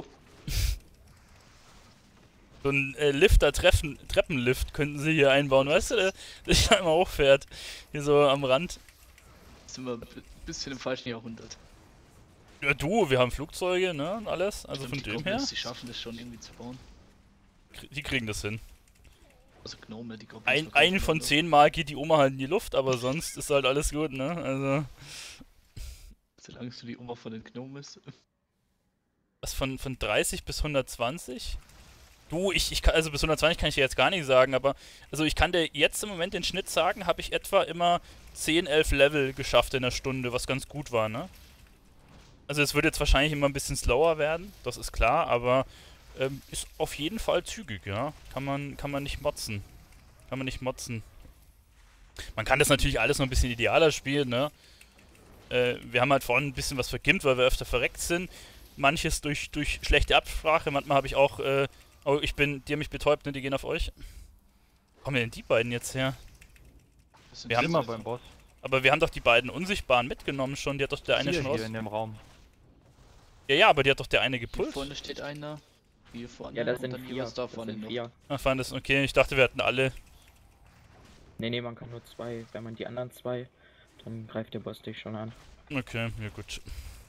So ein äh, Lifter, Treffen, Treppenlift könnten sie hier einbauen, weißt du, der, der sich da immer hochfährt. Hier so am Rand. Sind wir ein bisschen im falschen Jahrhundert. Ja, du, wir haben Flugzeuge, ne? Und alles. Also Stimmt, von die dem her. Goblins, die schaffen das schon irgendwie zu bauen. krie- Die kriegen das hin. Also Gnome, die Goblins. Ein, verkaufen ein von alle. zehn Mal geht die Oma halt in die Luft, aber sonst ist halt alles gut, ne? Also. Solange du die Oma von den Gnomen ist. Was von, von dreißig bis hundertzwanzig? Du, ich, ich kann, also bis hundertzwanzig kann ich dir jetzt gar nicht sagen, aber also ich kann dir jetzt im Moment den Schnitt sagen, habe ich etwa immer zehn, elf Level geschafft in der Stunde, was ganz gut war, ne? Also es wird jetzt wahrscheinlich immer ein bisschen slower werden, das ist klar, aber ähm, ist auf jeden Fall zügig, ja. Kann man, kann man nicht motzen. Kann man nicht motzen. Man kann das natürlich alles noch ein bisschen idealer spielen, ne? Äh, wir haben halt vorhin ein bisschen was vergimmt, weil wir öfter verreckt sind. Manches durch, durch schlechte Absprache, manchmal habe ich auch, äh, oh, ich bin, die haben mich betäubt, ne? Die gehen auf euch. Wo kommen denn die beiden jetzt her? Das sind Wir haben Immer Schiffe. beim Boss. Aber wir haben doch die beiden Unsichtbaren mitgenommen schon, die hat doch der eine Hier, schon hier raus. in dem Raum. Ja, ja, aber die hat doch der eine Hier gepullt. vorne steht einer. Hier vorne Ja, das und sind dann vier. jeweils da Das vorne sind noch. vier. Ah, fand das okay. Ich dachte, wir hatten alle. Nee, nee, man kann nur zwei. Wenn man die anderen zwei, dann greift der Boss dich schon an. Okay, ja gut.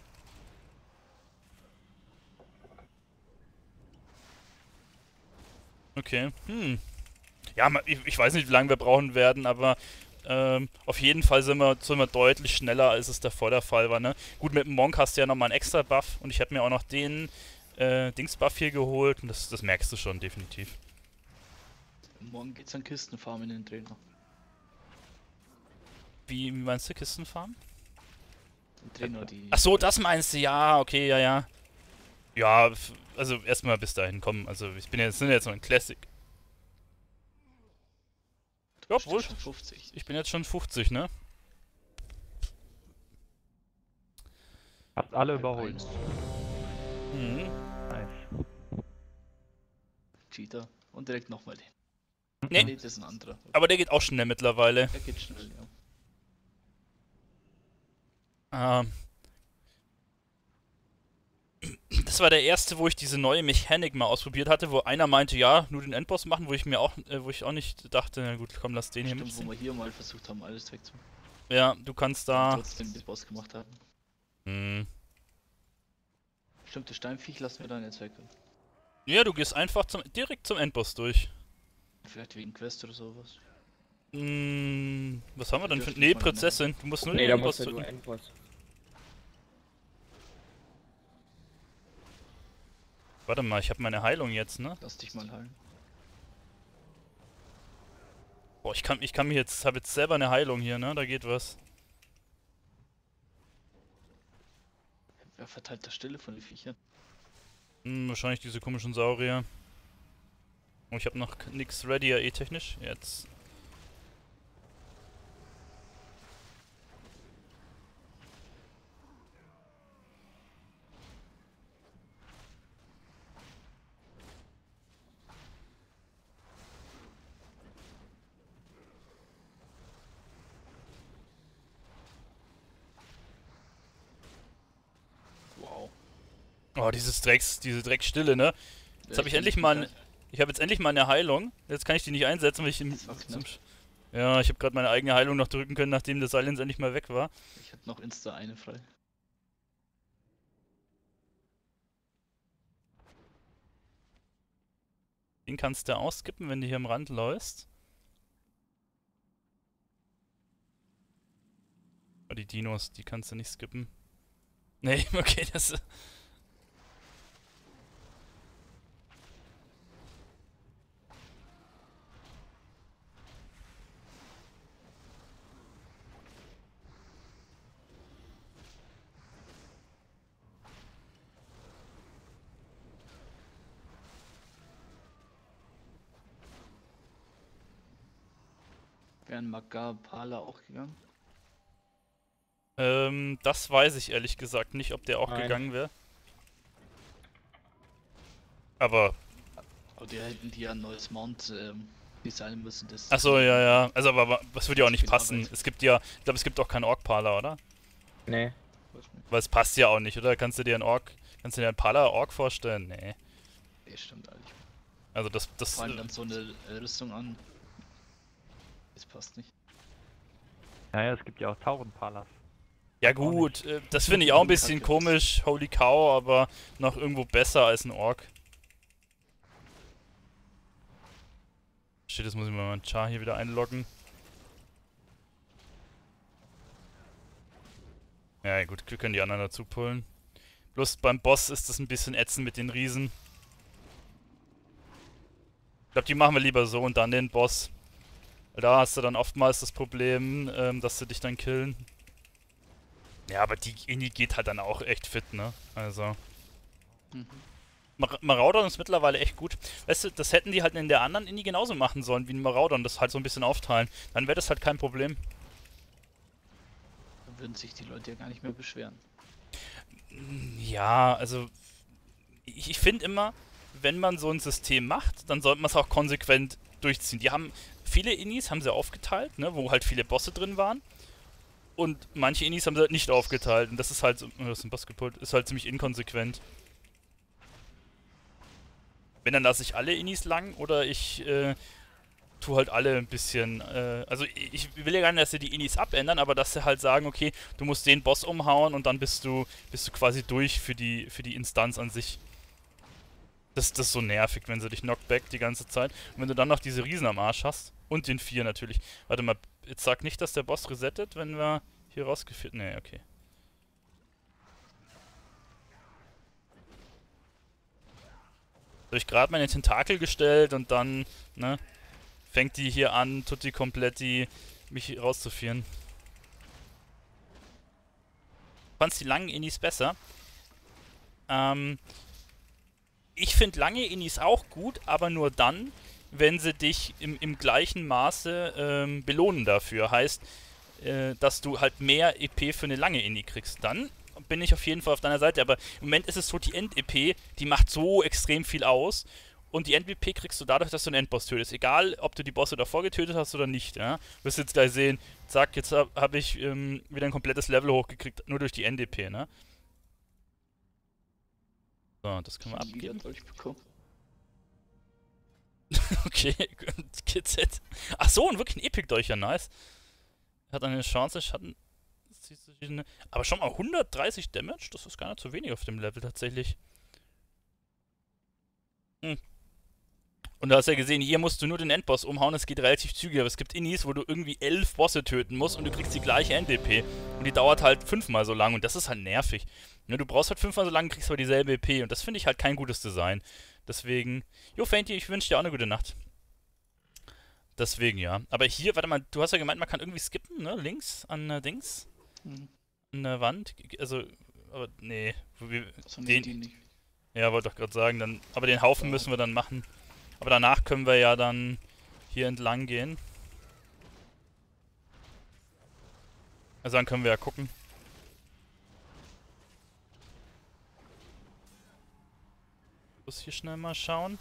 Okay, hm. Ja, ma- ich, ich weiß nicht, wie lange wir brauchen werden, aber ähm, auf jeden Fall sind wir, sind wir deutlich schneller, als es davor der Fall war, ne? Gut, mit dem Monk hast du ja nochmal einen extra Buff und ich habe mir auch noch den äh, Dings-Buff hier geholt und das, das merkst du schon definitiv. Morgen geht's an Kistenfarmen in den Trainer. Wie, wie meinst du Kistenfarm? Den Trainer, die. Ach so, das meinst du, ja, okay, ja, ja. Ja, f- also erstmal bis dahin kommen. Also ich bin jetzt, sind jetzt noch ein Classic. Du bist Jawohl. schon fünfzig. Ich bin jetzt schon fünfzig, ne? Habt alle überholt. Mhm. Nice. Cheater. Und direkt nochmal den. Nee. Nee, das ist ein anderer. Aber der geht auch schnell mittlerweile. Der geht schnell, ja. Ähm. Das war der erste, wo ich diese neue Mechanik mal ausprobiert hatte, wo einer meinte, ja, nur den Endboss machen, wo ich mir auch, äh, wo ich auch nicht dachte, na gut, komm, lass den hier Stimmt, wo mitziehen. wir hier mal versucht haben, alles wegzumachen. Ja, du kannst Und da. trotzdem den Boss gemacht haben. Hm. Stimmt, das Steinviech lassen wir dann jetzt weg. Ja, du gehst einfach zum, direkt zum Endboss durch. Vielleicht wegen Quest oder sowas. Hm, was haben wir denn für. Dürfte Nee, man dann Prinzessin, du musst nur Nee, den da Endboss musst du nur drücken. Endboss. Warte mal, ich habe meine Heilung jetzt, ne? Lass dich mal heilen. Boah, ich kann, ich kann mir jetzt, habe jetzt selber eine Heilung hier, ne? Da geht was. Wer verteilt das Stille von den Viechern? Hm, wahrscheinlich diese komischen Saurier. Oh, ich habe noch k- nix ready, ja eh technisch. Jetzt. Wow. Oh, dieses Drecks, diese Dreckstille, ne? Jetzt habe ich endlich mal, ein- ich habe jetzt endlich mal eine Heilung. Jetzt kann ich die nicht einsetzen, weil ich im, Das war zum, knapp. Sch- ja, ich habe gerade meine eigene Heilung noch drücken können, nachdem der Silence endlich mal weg war. Ich hatte noch Insta eine frei. Den kannst du ausskippen, wenn du hier am Rand läufst. Oh, die Dinos, die kannst du nicht skippen. Nee, okay, das. Wären Magapala auch gegangen? Ähm, das weiß ich ehrlich gesagt nicht, ob der auch Nein. gegangen wäre. Aber, Aber die hätten die ja ein neues Mount ähm, designen müssen. Das achso, ja, ja. Also, aber wa- das würde ja auch nicht Viel passen. Arbeit. Es gibt ja, ich glaube, es gibt auch keinen Ork-Parler, oder? Nee. Weiß nicht. Weil es passt ja auch nicht, oder? Kannst du dir einen Ork, kannst du dir einen Parler-Ork vorstellen? Nee. Nee, stimmt eigentlich. Also, das, das, Vor allem äh, dann so eine äh, Rüstung an. Das passt nicht. Naja, es gibt ja auch Taurenpalas. ja auch gut, äh, das finde ich auch ein bisschen Kacke. komisch, holy cow, aber noch irgendwo besser als ein Ork. Shit, jetzt muss ich mal meinen Char hier wieder einloggen. Ja gut, wir können die anderen dazu pullen. Bloß beim Boss ist das ein bisschen ätzend mit den Riesen. Ich glaube, die machen wir lieber so und dann den Boss. Weil da hast du dann oftmals das Problem, ähm, dass sie dich dann killen. Ja, aber die Inni geht halt dann auch echt fit, ne? Also. Mhm. Mar Maraudon ist mittlerweile echt gut. Weißt du, das hätten die halt in der anderen Inni genauso machen sollen wie in Maraudon, das halt so ein bisschen aufteilen. Dann wäre das halt kein Problem. Dann würden sich die Leute ja gar nicht mehr beschweren. Ja, also ich, ich finde immer, wenn man so ein System macht, dann sollte man es auch konsequent durchziehen. Die haben viele Innis haben sie aufgeteilt, ne, wo halt viele Bosse drin waren. Und manche Innis haben sie halt nicht aufgeteilt. Und das ist halt, so- oh, das ist ein Boss gepult, ist halt ziemlich inkonsequent. Wenn, dann lasse ich alle Innis lang oder ich äh, tue halt alle ein bisschen. Äh, also ich will ja gar nicht, dass sie die Innis abändern, aber dass sie halt sagen, okay, du musst den Boss umhauen und dann bist du bist du quasi durch für die für die Instanz an sich. Das, das ist so nervig, wenn sie dich knockback die ganze Zeit. Und wenn du dann noch diese Riesen am Arsch hast. Und den vier natürlich. Warte mal, jetzt sag nicht, dass der Boss resettet, wenn wir hier rausgeführt. Nee, okay. Habe ich gerade meine Tentakel gestellt und dann, ne, fängt die hier an, tutti kompletti, mich rauszuführen. Fandst die langen Innis besser? Ähm, ich finde lange Innis auch gut, aber nur dann, wenn sie dich im, im gleichen Maße ähm, belohnen dafür. Heißt, äh, dass du halt mehr E P für eine lange Inni kriegst. Dann bin ich auf jeden Fall auf deiner Seite. Aber im Moment ist es so, die End-E P, die macht so extrem viel aus. Und die End-E P kriegst du dadurch, dass du einen Endboss tötest. Egal, ob du die Bosse davor getötet hast oder nicht. Ja? Du wirst jetzt gleich sehen, zack, jetzt habe hab ich ähm, wieder ein komplettes Level hochgekriegt, nur durch die End-E P. Ne? So, das können wir Lila abgeben. Dolch bekommen. Okay, K Z. Ach so, und wirklich ein Epic-Dolch, ja nice. Hat eine Chance, Schatten. Aber schon mal hundertdreißig Damage? Das ist gar nicht so wenig auf dem Level tatsächlich. Hm. Und du hast ja gesehen, hier musst du nur den Endboss umhauen, es geht relativ zügig, aber es gibt Innis, wo du irgendwie elf Bosse töten musst und du kriegst die gleiche End-E P. Und die dauert halt fünfmal so lang und das ist halt nervig. Ne, du brauchst halt fünfmal so lang, kriegst aber dieselbe E P und das finde ich halt kein gutes Design. Deswegen, jo Fainty, ich wünsche dir auch eine gute Nacht. Deswegen ja. Aber hier, warte mal, du hast ja gemeint, man kann irgendwie skippen, ne? Links an äh, Dings. Mhm. An der Wand. Also, aber nee. Wir, So, nee, den, die nicht. ja, wollte doch gerade sagen, dann. Aber den Haufen Ja. müssen wir dann machen. Aber danach können wir ja dann hier entlang gehen. Also dann können wir ja gucken. Ich muss hier schnell mal schauen.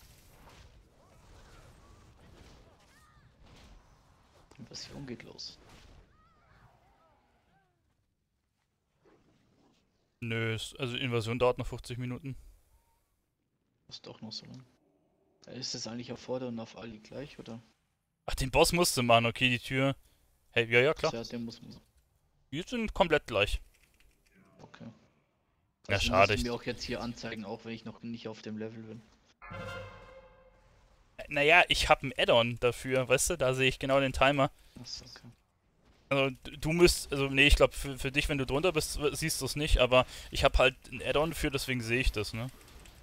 Invasion geht los. Nö, es- also Invasion dauert noch fünfzig Minuten. Ist doch noch so lang. Ist das eigentlich auf Vorder- und auf Ali gleich, oder? Ach, den Boss musste man, okay, die Tür. Hey, ja, ja, klar. Ja, den muss man. Die sind komplett gleich. Okay. Ja, Also schade. muss ich Ich, mir auch jetzt hier anzeigen, auch wenn ich noch nicht auf dem Level bin. naja, ich habe ein Add-on dafür, weißt du? Da sehe ich genau den Timer. Achso, okay. Also d- du müsst, also nee, ich glaube für, für dich, wenn du drunter bist, w- siehst du es nicht, aber ich habe halt ein Add-on für, deswegen sehe ich das, ne?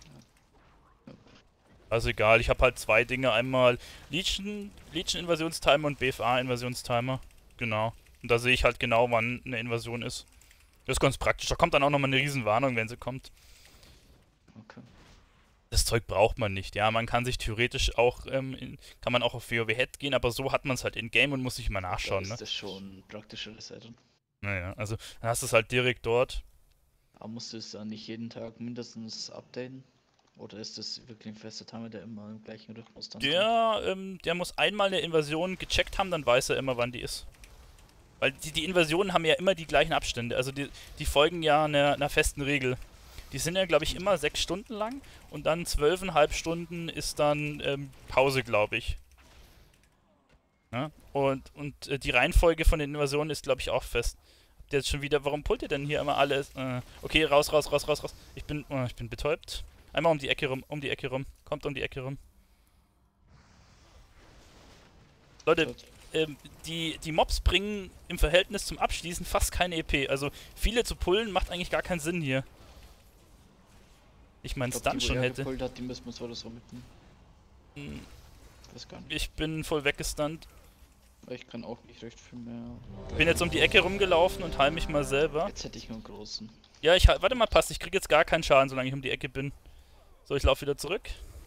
Also egal, ich habe halt zwei Dinge, einmal Legion, Legion-Invasionstimer und B F A-Invasionstimer. Genau. Und da sehe ich halt genau, wann eine Invasion ist. Das ist ganz praktisch. Da kommt dann auch nochmal eine Riesenwarnung, wenn sie kommt. Okay. Das Zeug braucht man nicht, ja. Man kann sich theoretisch auch, ähm, in, kann man auch auf WoW-Head gehen, aber so hat man es halt in-game und muss sich mal Da nachschauen, ist ne? das schon ein praktischeres Add-on. Naja, also dann hast du es halt direkt dort. Aber musst du es dann nicht jeden Tag mindestens updaten? Oder ist das wirklich ein fester Timer, der immer im gleichen Rhythmus dann kommt? Der, ähm, der muss einmal eine Invasion gecheckt haben, dann weiß er immer, wann die ist. Weil die, die Invasionen haben ja immer die gleichen Abstände. Also die, die folgen ja einer, einer festen Regel. Die sind ja, glaube ich, immer sechs Stunden lang und dann zwölfeinhalb Stunden ist dann ähm, Pause, glaube ich. Ja? Und, und äh, die Reihenfolge von den Invasionen ist, glaube ich, auch fest. Habt ihr jetzt schon wieder, warum pullt ihr denn hier immer alles? Äh, okay, raus, raus, raus, raus, raus. Ich bin, oh, ich bin betäubt. Einmal um die Ecke rum, um die Ecke rum. Kommt um die Ecke rum. Leute, Gut. ähm, die, die Mobs bringen im Verhältnis zum Abschließen fast keine E P. Also viele zu pullen macht eigentlich gar keinen Sinn hier. Ich meinen Ich glaub, Stun die, wo schon er hätte. gepullt hat, die müssen wir so oder so mitnehmen. Hm, Ich weiß gar nicht. Ich bin voll weggestunt. Ich kann auch nicht recht viel mehr. Ich bin jetzt um die Ecke rumgelaufen und heil mich mal selber. Jetzt hätte ich nur einen großen. Ja, ich warte mal, passt. Ich krieg jetzt gar keinen Schaden, solange ich um die Ecke bin. So, ich laufe wieder zurück.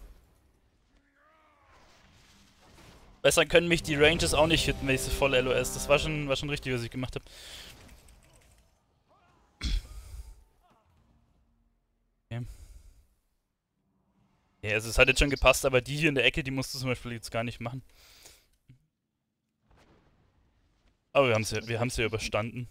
Besser können mich die Ranges auch nicht hitten, wenn ich so voll L O S. Das war schon, war schon richtig, was ich gemacht habe. Okay. Ja, also es hat jetzt schon gepasst, aber die hier in der Ecke, die musst du zum Beispiel jetzt gar nicht machen. Aber wir haben es ja, wir haben's ja überstanden.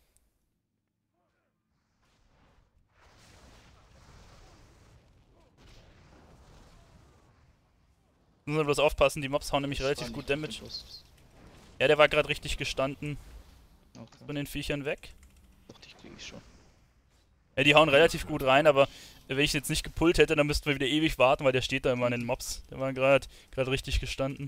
Müssen wir bloß aufpassen, die Mobs hauen nämlich Das relativ war gut nicht Damage. bewusst. Ja, der war gerade richtig gestanden. Okay. Von den Viechern weg. Doch, die kriege ich schon. Ja, die hauen relativ gut rein, aber wenn ich jetzt nicht gepullt hätte, dann müssten wir wieder ewig warten, weil der steht da immer an den Mobs. Der war gerade gerade richtig gestanden.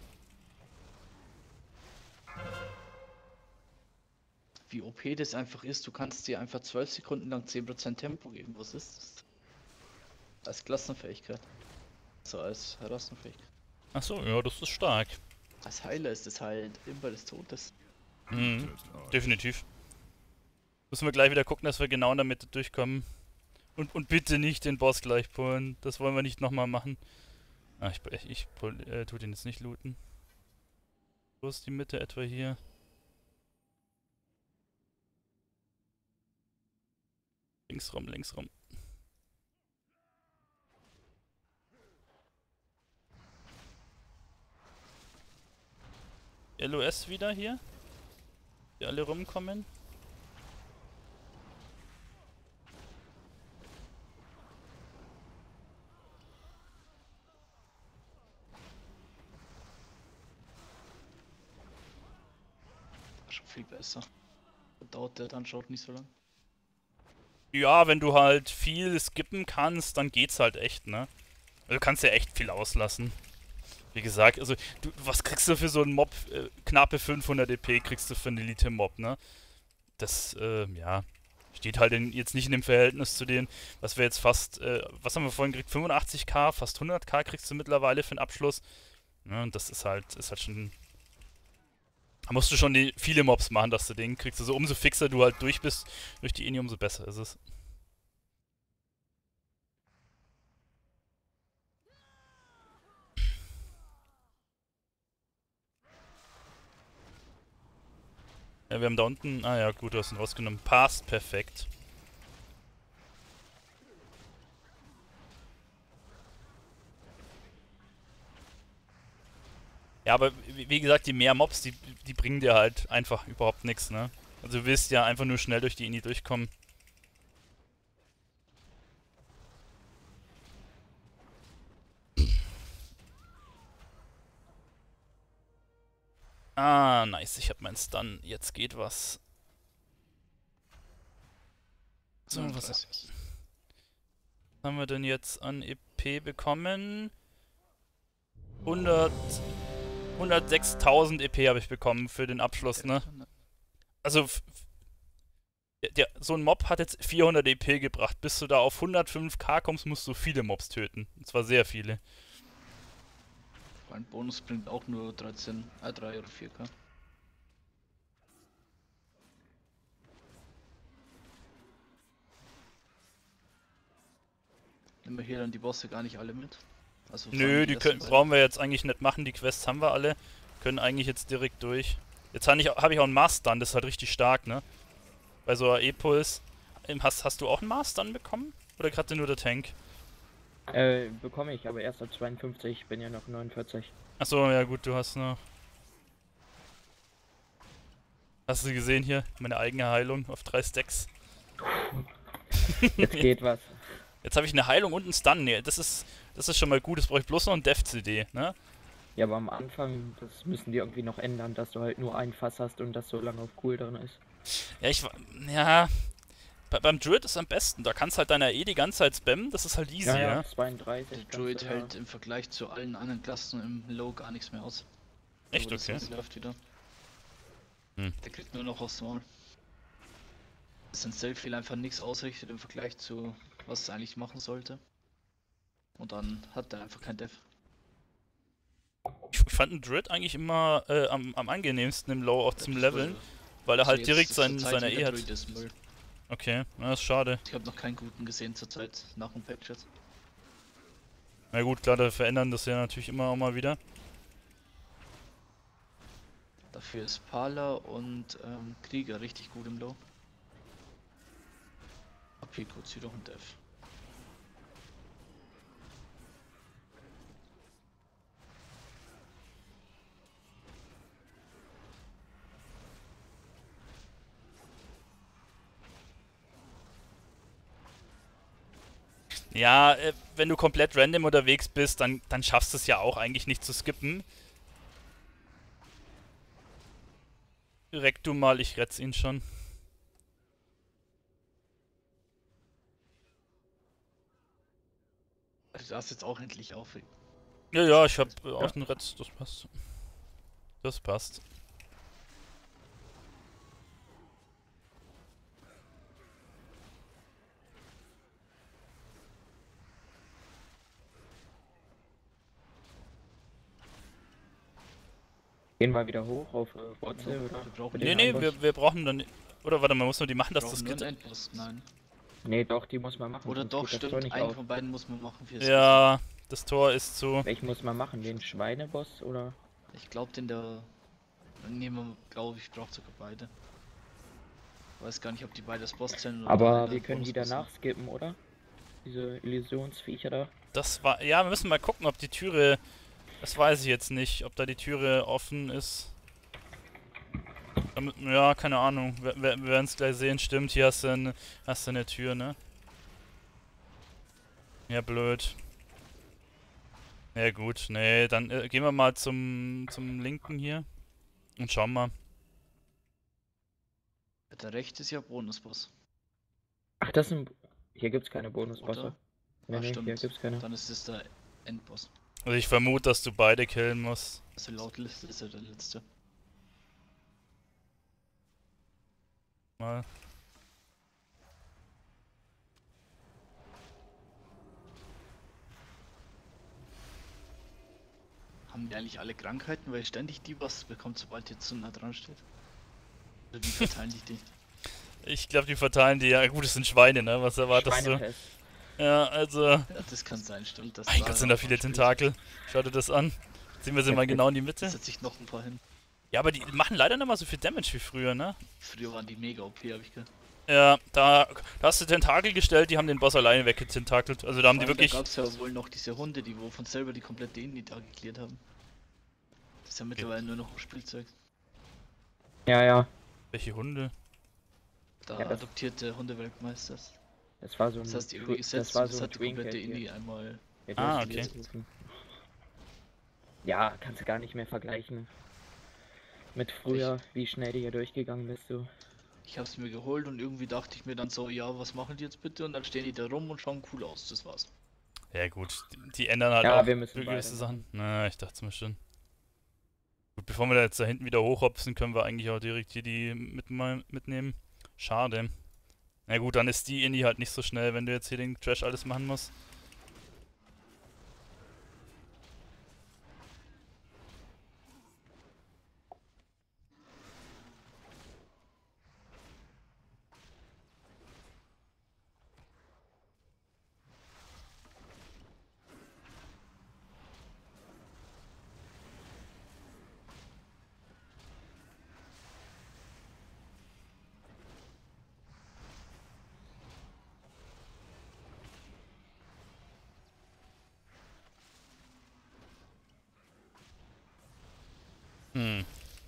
Wie O P das einfach ist, du kannst dir einfach zwölf Sekunden lang zehn Prozent Tempo geben. Was ist das? Als Klassenfähigkeit. So, als Rassenfähigkeit. Achso, ja, das ist stark. Als Heiler ist es halt immer des Todes. Mhm, definitiv. Müssen wir gleich wieder gucken, dass wir genau in der Mitte durchkommen. Und, und bitte nicht den Boss gleich pullen. Das wollen wir nicht nochmal machen. Ah, ich, ich, ich pull, äh, tu den jetzt nicht looten. Wo ist die Mitte etwa hier? Links rum, links rum. L O S wieder hier? Die alle rumkommen? Schon viel besser. Dauert der dann schon nicht so lang. Ja, wenn du halt viel skippen kannst, dann geht's halt echt, ne? Also du kannst ja echt viel auslassen. Wie gesagt, also du, was kriegst du für so einen Mob? Äh, knappe fünfhundert E P kriegst du für einen Elite-Mob, ne? Das, äh, ja, steht halt in, jetzt nicht in dem Verhältnis zu denen, was wir jetzt fast, äh, was haben wir vorhin gekriegt? fünfundachtzig K, fast hundert K kriegst du mittlerweile für den Abschluss. Ne? Und das ist halt, ist halt schon... Da musst du schon die, viele Mobs machen, dass du den kriegst. Also umso fixer du halt durch bist, durch die Ini, umso besser ist es. Ja, wir haben da unten... Ah ja, gut, du hast ihn rausgenommen. Passt, perfekt. Ja, aber wie wie gesagt, die mehr Mobs, die, die bringen dir halt einfach überhaupt nichts, ne? Also du willst ja einfach nur schnell durch die Ini durchkommen. Ah, nice, ich hab meinen Stun. Jetzt geht was. So, was neununddreißig. haben wir denn jetzt an E P bekommen? hundert, hundertsechstausend E P habe ich bekommen für den Abschluss, ne? Also, f- f- der, der, so ein Mob hat jetzt vierhundert E P gebracht. Bis du da auf hundertfünf K kommst, musst du viele Mobs töten. Und zwar sehr viele. Ein Bonus bringt auch nur dreizehn, äh, drei oder vier K. Nehmen wir hier dann die Bosse gar nicht alle mit? Also vor allem Nö, die ersten können, beiden. brauchen wir jetzt eigentlich nicht machen. Die Quests haben wir alle. Können eigentlich jetzt direkt durch. Jetzt habe ich, hab ich auch einen Mars-Stun, das ist halt richtig stark, ne? Bei so einer E-Puls. Ähm, Hast, hast du auch einen Mars-Stun bekommen? Oder gerade nur der Tank? Äh, bekomme ich, aber erst ab zweiundfünfzig, ich bin ja noch neunundvierzig. Achso, ja gut, du hast noch... Hast du gesehen hier? Meine eigene Heilung auf drei Stacks. Jetzt geht was. Jetzt habe ich eine Heilung und einen Stun. Nee, das ist, das ist schon mal gut. Das brauche ich bloß noch ein Dev-C D, ne? Ja, aber am Anfang, das müssen die irgendwie noch ändern, dass du halt nur ein Fass hast und das so lange auf Cooldown ist. Ja, ich... wa- Ja... Bei, beim Druid ist am besten. Da kannst halt deiner E die ganze Zeit spammen. Das ist halt easy, Ja, ja? ja, zweiunddreißig. Der kannst Druid du hält da- im Vergleich zu allen anderen Klassen im Low gar nichts mehr aus. Echt, Aber das okay. Haus läuft wieder. Hm. Der kriegt nur noch aufs Maul. Dass sein Selfie einfach nichts ausrichtet im Vergleich zu was es eigentlich machen sollte. Und dann hat er einfach kein Dev. Ich, Ich fand einen Druid eigentlich immer äh, am, am angenehmsten im Low auch zum Leveln, weil er Also halt jetzt direkt zur sein, Zeit seine jeder E hat. Druid ist Müll. Okay, na, das ist schade. Ich habe noch keinen guten gesehen zurzeit nach dem Patch jetzt. Na gut, klar, da verändern das ja natürlich immer auch mal wieder. Dafür ist Pala und ähm, Krieger richtig gut im Low. Apiko, Zyro und Dev. Ja, äh, wenn du komplett random unterwegs bist, dann, dann schaffst du es ja auch eigentlich nicht zu skippen. Reck du mal, ich retz ihn schon. Also du darfst jetzt auch endlich aufregen. Ja, ja, ich hab äh, auch den Retz, das passt. Das passt. Gehen wir wieder hoch auf äh, Wurzel, Wir oder? brauchen Für Nee, den nee, Amboss? wir, wir brauchen dann... Oder warte mal, muss man die machen, dass brauchen das nur einen Gitter... Endboss. Nein. Nee, doch, die muss man machen. Oder sonst doch, geht das Tor stimmt. nicht Einen auf. von beiden muss man machen für das Ja, das Tor ist zu... Welchen muss man machen? Den Schweineboss oder? Ich glaube, den der. Nehmen glaube ich, braucht sogar beide. Weiß gar nicht, ob die beide das Boss zählen oder Aber einer wir können die Bonusboss danach skippen, oder? Diese Illusionsviecher da. Das war... Ja, wir müssen mal gucken, ob die Türe... Das weiß ich jetzt nicht, ob da die Türe offen ist. Damit, ja, keine Ahnung. Wir, wir, wir werden es gleich sehen. Stimmt, hier hast du, eine, hast du eine Tür, ne? Ja, blöd. Ja gut, nee, dann äh, gehen wir mal zum, zum linken hier. Und schauen mal. ist. Der rechte ist ja Bonusboss. Ach, das sind. Hier gibt's keine Bonusbosse. Oder? Nee, Ah, nee, stimmt. hier gibt's keine. Dann ist es der Endboss. Also ich vermute, dass du beide killen musst. Also laut Liste ist er der letzte. Mal. Haben die eigentlich alle Krankheiten, weil ständig die was bekommt, sobald ihr zu nah dran steht? Oder wie verteilen die die? Ich glaube, die verteilen die. Ja gut, es sind Schweine, ne? Was erwartest du? Schweinepest. Ja, also... Ja, das kann sein, stimmt. Das Mein war Gott, sind da auch viele spielt. Tentakel. Schau dir das an. Ziehen wir sie mal genau in die Mitte. Setzt sich noch ein paar hin. Ja, aber die machen leider nicht mal so viel Damage wie früher, ne? Früher waren die mega O P, hab ich gehört. Ja, da, da hast du Tentakel gestellt, die haben den Boss alleine weggetentakelt. Also da haben die wirklich... Da gab's ja wohl noch diese Hunde, die wo von selber die komplette Indie da geklärt haben. Das ist ja mittlerweile nur noch Spielzeug. Ja, ja. Welche Hunde? Da Ja, das- adoptierte Hundeweltmeister. Das war so ein. Das heißt, die Twi- irgendwie gesetzt das war und das so ein hat die komplette Trinket Indie hier. einmal. Der Ah, durfte okay. jetzt rufen. Ja, kannst du gar nicht mehr vergleichen. Mit früher, wie schnell du hier durchgegangen bist, du. Ich hab's mir geholt und irgendwie dachte ich mir dann so, ja, was machen die jetzt bitte? Und dann stehen die da rum und schauen cool aus, das war's. Ja gut, die, die ändern halt Ja, auch wir müssen gewisse beide Sachen. Na, ich dachte mir schon. Gut, bevor wir da jetzt da hinten wieder hochhopsen, können wir eigentlich auch direkt hier die mit mal mitnehmen. Schade. Na gut, dann ist die Indie halt nicht so schnell, wenn du jetzt hier den Trash alles machen musst. Hm.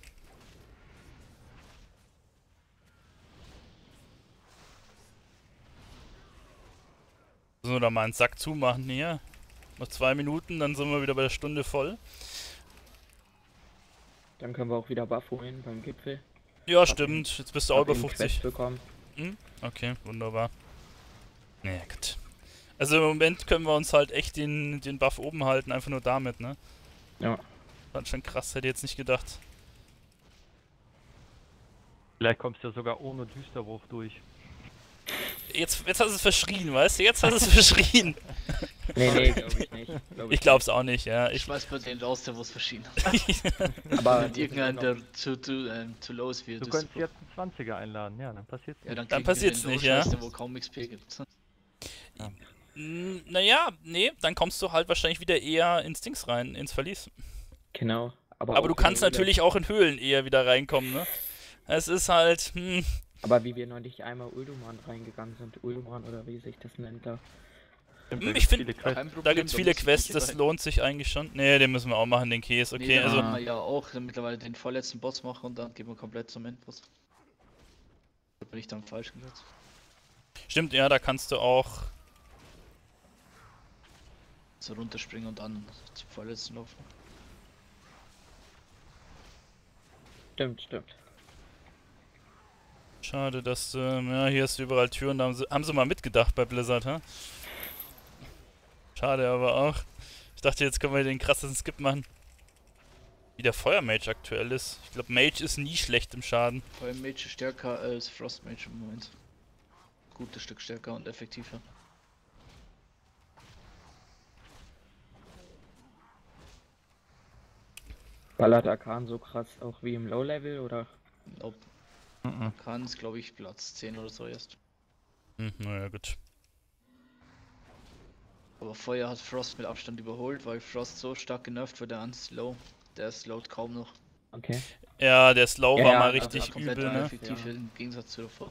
So, da mal einen Sack zumachen hier. Noch zwei Minuten, dann sind wir wieder bei der Stunde voll. Dann können wir auch wieder Buff holen beim Gipfel. Ja, stimmt. Jetzt bist du auch Hab über eben fünfzig. Quest bekommen. Hm? Okay, wunderbar. Naja, gut. Also im Moment können wir uns halt echt den, den Buff oben halten, einfach nur damit, ne? Ja. War schon krass, hätte ich jetzt nicht gedacht. Vielleicht kommst du ja sogar ohne Düsterwurf durch. Jetzt, jetzt hast du es verschrien, weißt du? Jetzt hast du es verschrien. Nee, nee, glaube ich nicht. Glaub Ich glaub's auch nicht, ja. Ich Ich, schmeiß bei denen raus, der was verschieden. Aber Wenn irgendein der zu, zu, ähm, zu low ist wie Du das. könntest jetzt einen zwanziger einladen, ja, dann passiert's Ja, nicht. dann, Dann kriegen wir passiert's den nicht, Low-Scheiß, ja. der wo kaum X P gibt. Mm, naja, nee, dann kommst du halt wahrscheinlich wieder eher ins Dings rein, ins Verlies. genau. Aber, Aber auch du kannst wieder- natürlich auch in Höhlen eher wieder reinkommen, ne? Es ist halt, hm, Aber wie wir neulich einmal Ulduman reingegangen sind, Ulduman oder wie sich das nennt da. Stimmt, Hm, da ich gibt's find- viele Quests. Kein Problem, da gibt's da viele muss ich Quests, nicht das rein. lohnt sich eigentlich schon. Nee, den müssen wir auch machen, den Käse, Nee, okay, dann also, können wir ja auch mittlerweile den vorletzten Boss machen und dann gehen wir komplett zum Endboss. Da bin ich dann falsch gesetzt. stimmt, ja, da kannst du auch, So runterspringen und dann zum vorletzten laufen. Stimmt, stimmt. schade, dass, ähm, ja, hier hast du überall Türen, da haben sie, haben sie mal mitgedacht bei Blizzard, hä? Schade aber auch. Ich dachte, jetzt können wir den krassesten Skip machen. Wie der Feuermage aktuell ist. Ich glaube, Mage ist nie schlecht im Schaden. Feuer Mage ist stärker als Frost Mage im Moment. Gutes Stück stärker und effektiver. Ballert Arkan so krass auch wie im Low-Level oder? Nope. Mhm. Kann es glaube ich Platz zehn oder so erst. Hm, naja, gut. Aber Feuer hat Frost mit Abstand überholt, weil Frost so stark genervt wurde an Slow. Der slowt kaum noch. Okay. Ja, der Slow Ja, war ja, mal aber richtig komplett übel, ne? effektiv Ja. im Gegensatz zu davor.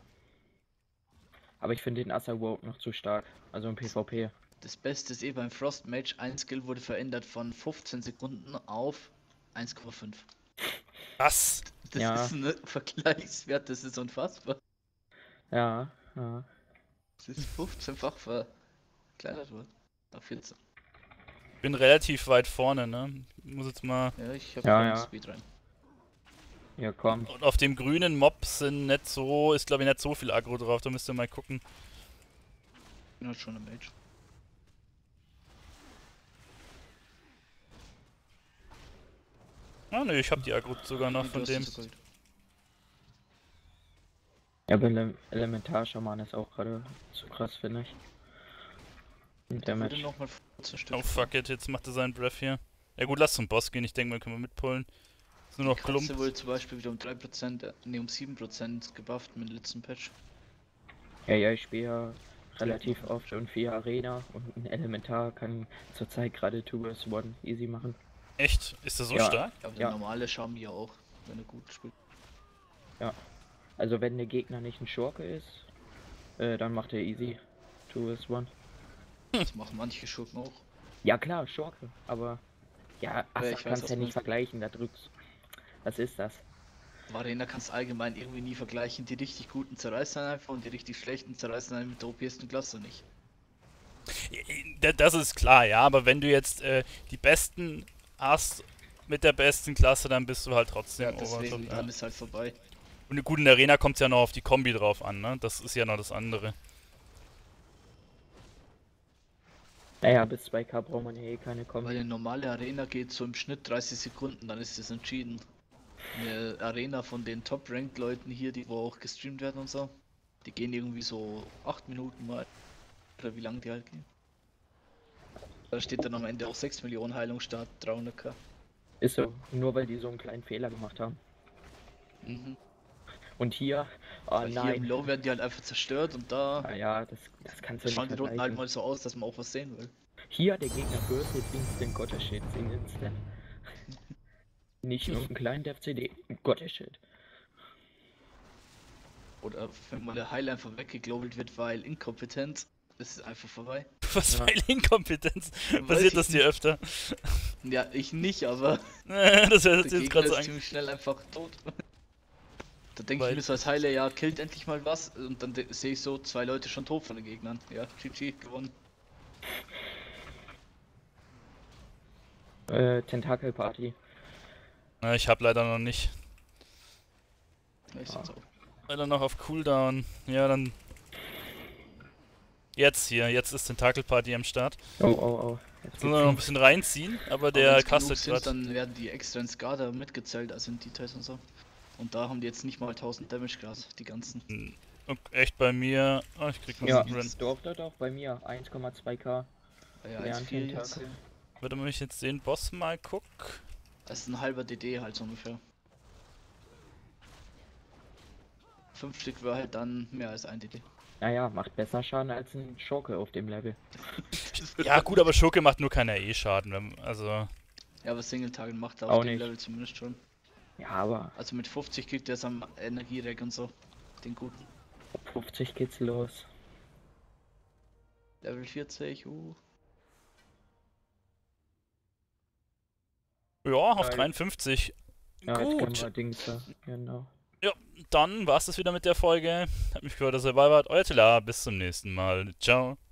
Aber ich finde den Assault noch zu stark. Also im PvP. Das Beste ist eh beim Frost Mage, ein Skill wurde verändert von fünfzehn Sekunden auf eins Komma fünf. Was? Das Ja. ist ein Vergleichswert, das ist unfassbar. Ja, ja. Das ist fünfzehnfach verkleinert worden. Auf vierzehn. Bin relativ weit vorne, ne? Muss jetzt mal. Ja, ich hab Ja, keinen ja. Speed rein. Ja, komm. Und auf dem grünen Mob sind nicht so, ist glaube ich nicht so viel Aggro drauf, da müsst ihr mal gucken. Ich bin halt schon ein Mage. Ah ne, ich hab die Aggro sogar noch Nee, von du hast dem. das sogar- Ja, aber Ele Elementarschaman ist auch gerade zu krass, finde ich. Und Der würde Damage. noch mal zerstört. Oh fuck it, jetzt macht er seinen Breath hier. Ja gut, lass zum Boss gehen, ich denke mal, können wir mitpullen. Ist nur noch Klump. Klump. Wurde zum Beispiel wieder um drei Prozent, äh, ne um sieben Prozent gebufft mit dem letzten Patch. Ja, ja, ich spiele ja relativ oft und viel Arena und ein Elementar kann zurzeit gerade two versus one easy machen. Echt? Ist er so Ja. stark? Aber der Ja. normale Shami ja auch, wenn er gut spielt. Also wenn der Gegner nicht ein Schurke ist, äh, dann macht er easy two versus one. Das machen manche Schurken auch. Ja klar, Schurke, aber ja, ach, Ja, das ich weiß, kannst was ja du nicht meinst. vergleichen, da drückst. Was ist das? Arena kannst allgemein irgendwie nie vergleichen. Die richtig guten zerreißen einfach und die richtig schlechten zerreißen einen mit der O P-esten Klasse nicht. Da- Das ist klar, ja, aber wenn du jetzt äh, die besten hast mit der besten Klasse, dann bist du halt trotzdem Ja, deswegen, Overtop, ja. dann ist halt vorbei. Und gut, in der Arena kommt es ja noch auf die Kombi drauf an, ne? Das ist ja noch das andere. Naja, bis zwei K braucht man ja eh keine Weil Kombi. eine normale Arena geht so im Schnitt dreißig Sekunden, dann ist es entschieden. Eine Arena von den Top-Ranked-Leuten hier, die wo auch gestreamt werden und so, die gehen irgendwie so acht Minuten mal. Oder wie lange die halt gehen. Da steht dann am Ende auch sechs Millionen Heilung statt dreihundert K. Ist so, nur weil die so einen kleinen Fehler gemacht haben. Mhm. Und hier, oh Weil hier im nein. Low werden die halt einfach zerstört und da Ah ja, das, das kannst du schauen nicht die Runden halt vergleichen. mal so aus, dass man auch was sehen will. Hier, der Gegner bürstet Instant Gottesshit, sing Instant. Nicht nur einen kleinen Dev C D, Gottesshit. Oder wenn mal der Heil einfach weggeglobelt wird, weil inkompetent, ist es einfach vorbei. Was Ja. für eine Inkompetenz. Weiß Passiert ich das dir öfter? Ja, ich nicht, aber Das wäre der jetzt Gegner gerade ist sagen. ziemlich schnell einfach tot. Da denke Weil- ich mir so als Heiler, ja, killt endlich mal was und dann de- sehe ich so zwei Leute schon tot von den Gegnern. Ja, G G, gewonnen. Äh, Tentakel Party. Na, ich hab leider noch nicht. Ja, ich Ah. sind's auch. Leider noch auf Cooldown. Ja, dann. Jetzt hier, jetzt ist Tentakelparty am Start. Oh, oh, oh. Jetzt Jetzt müssen wir noch ein geht's bisschen reinziehen, aber Aber der wenn's genug kastet sind, gerade. dann werden die extra in Skada mitgezählt, also in Details und so. Und da haben die jetzt nicht mal tausend Damage gerade, die ganzen. Echt bei mir. Oh, ich krieg noch Ja, einen Run. doch, doch, doch, bei mir eins Komma zwei K. Ja, Ja, eins ein vier jetzt. Tentakel. Würde man mich jetzt den Boss mal guck. Das ist ein halber D D halt so ungefähr. Fünf Stück wäre halt dann mehr als ein D D. Naja, macht besser Schaden als ein Schurke auf dem Level. Ja gut, aber Schurke macht nur keinen A E-Schaden. wenn- Also, Ja, aber Single Target macht er Auch auf dem nicht. Level zumindest schon. Ja, aber Also mit fünfzig kriegt er es am Energiereck und so. Den guten. ab fünfzig geht's los. Level vierzig, uh. ja, auf Ja, dreiundfünfzig. Ja, jetzt können Gut, wir Dings da. Genau. dann war's das wieder mit der Folge. Hat mich gefreut, dass ihr dabei wart. Euer Tila, bis zum nächsten Mal. Ciao.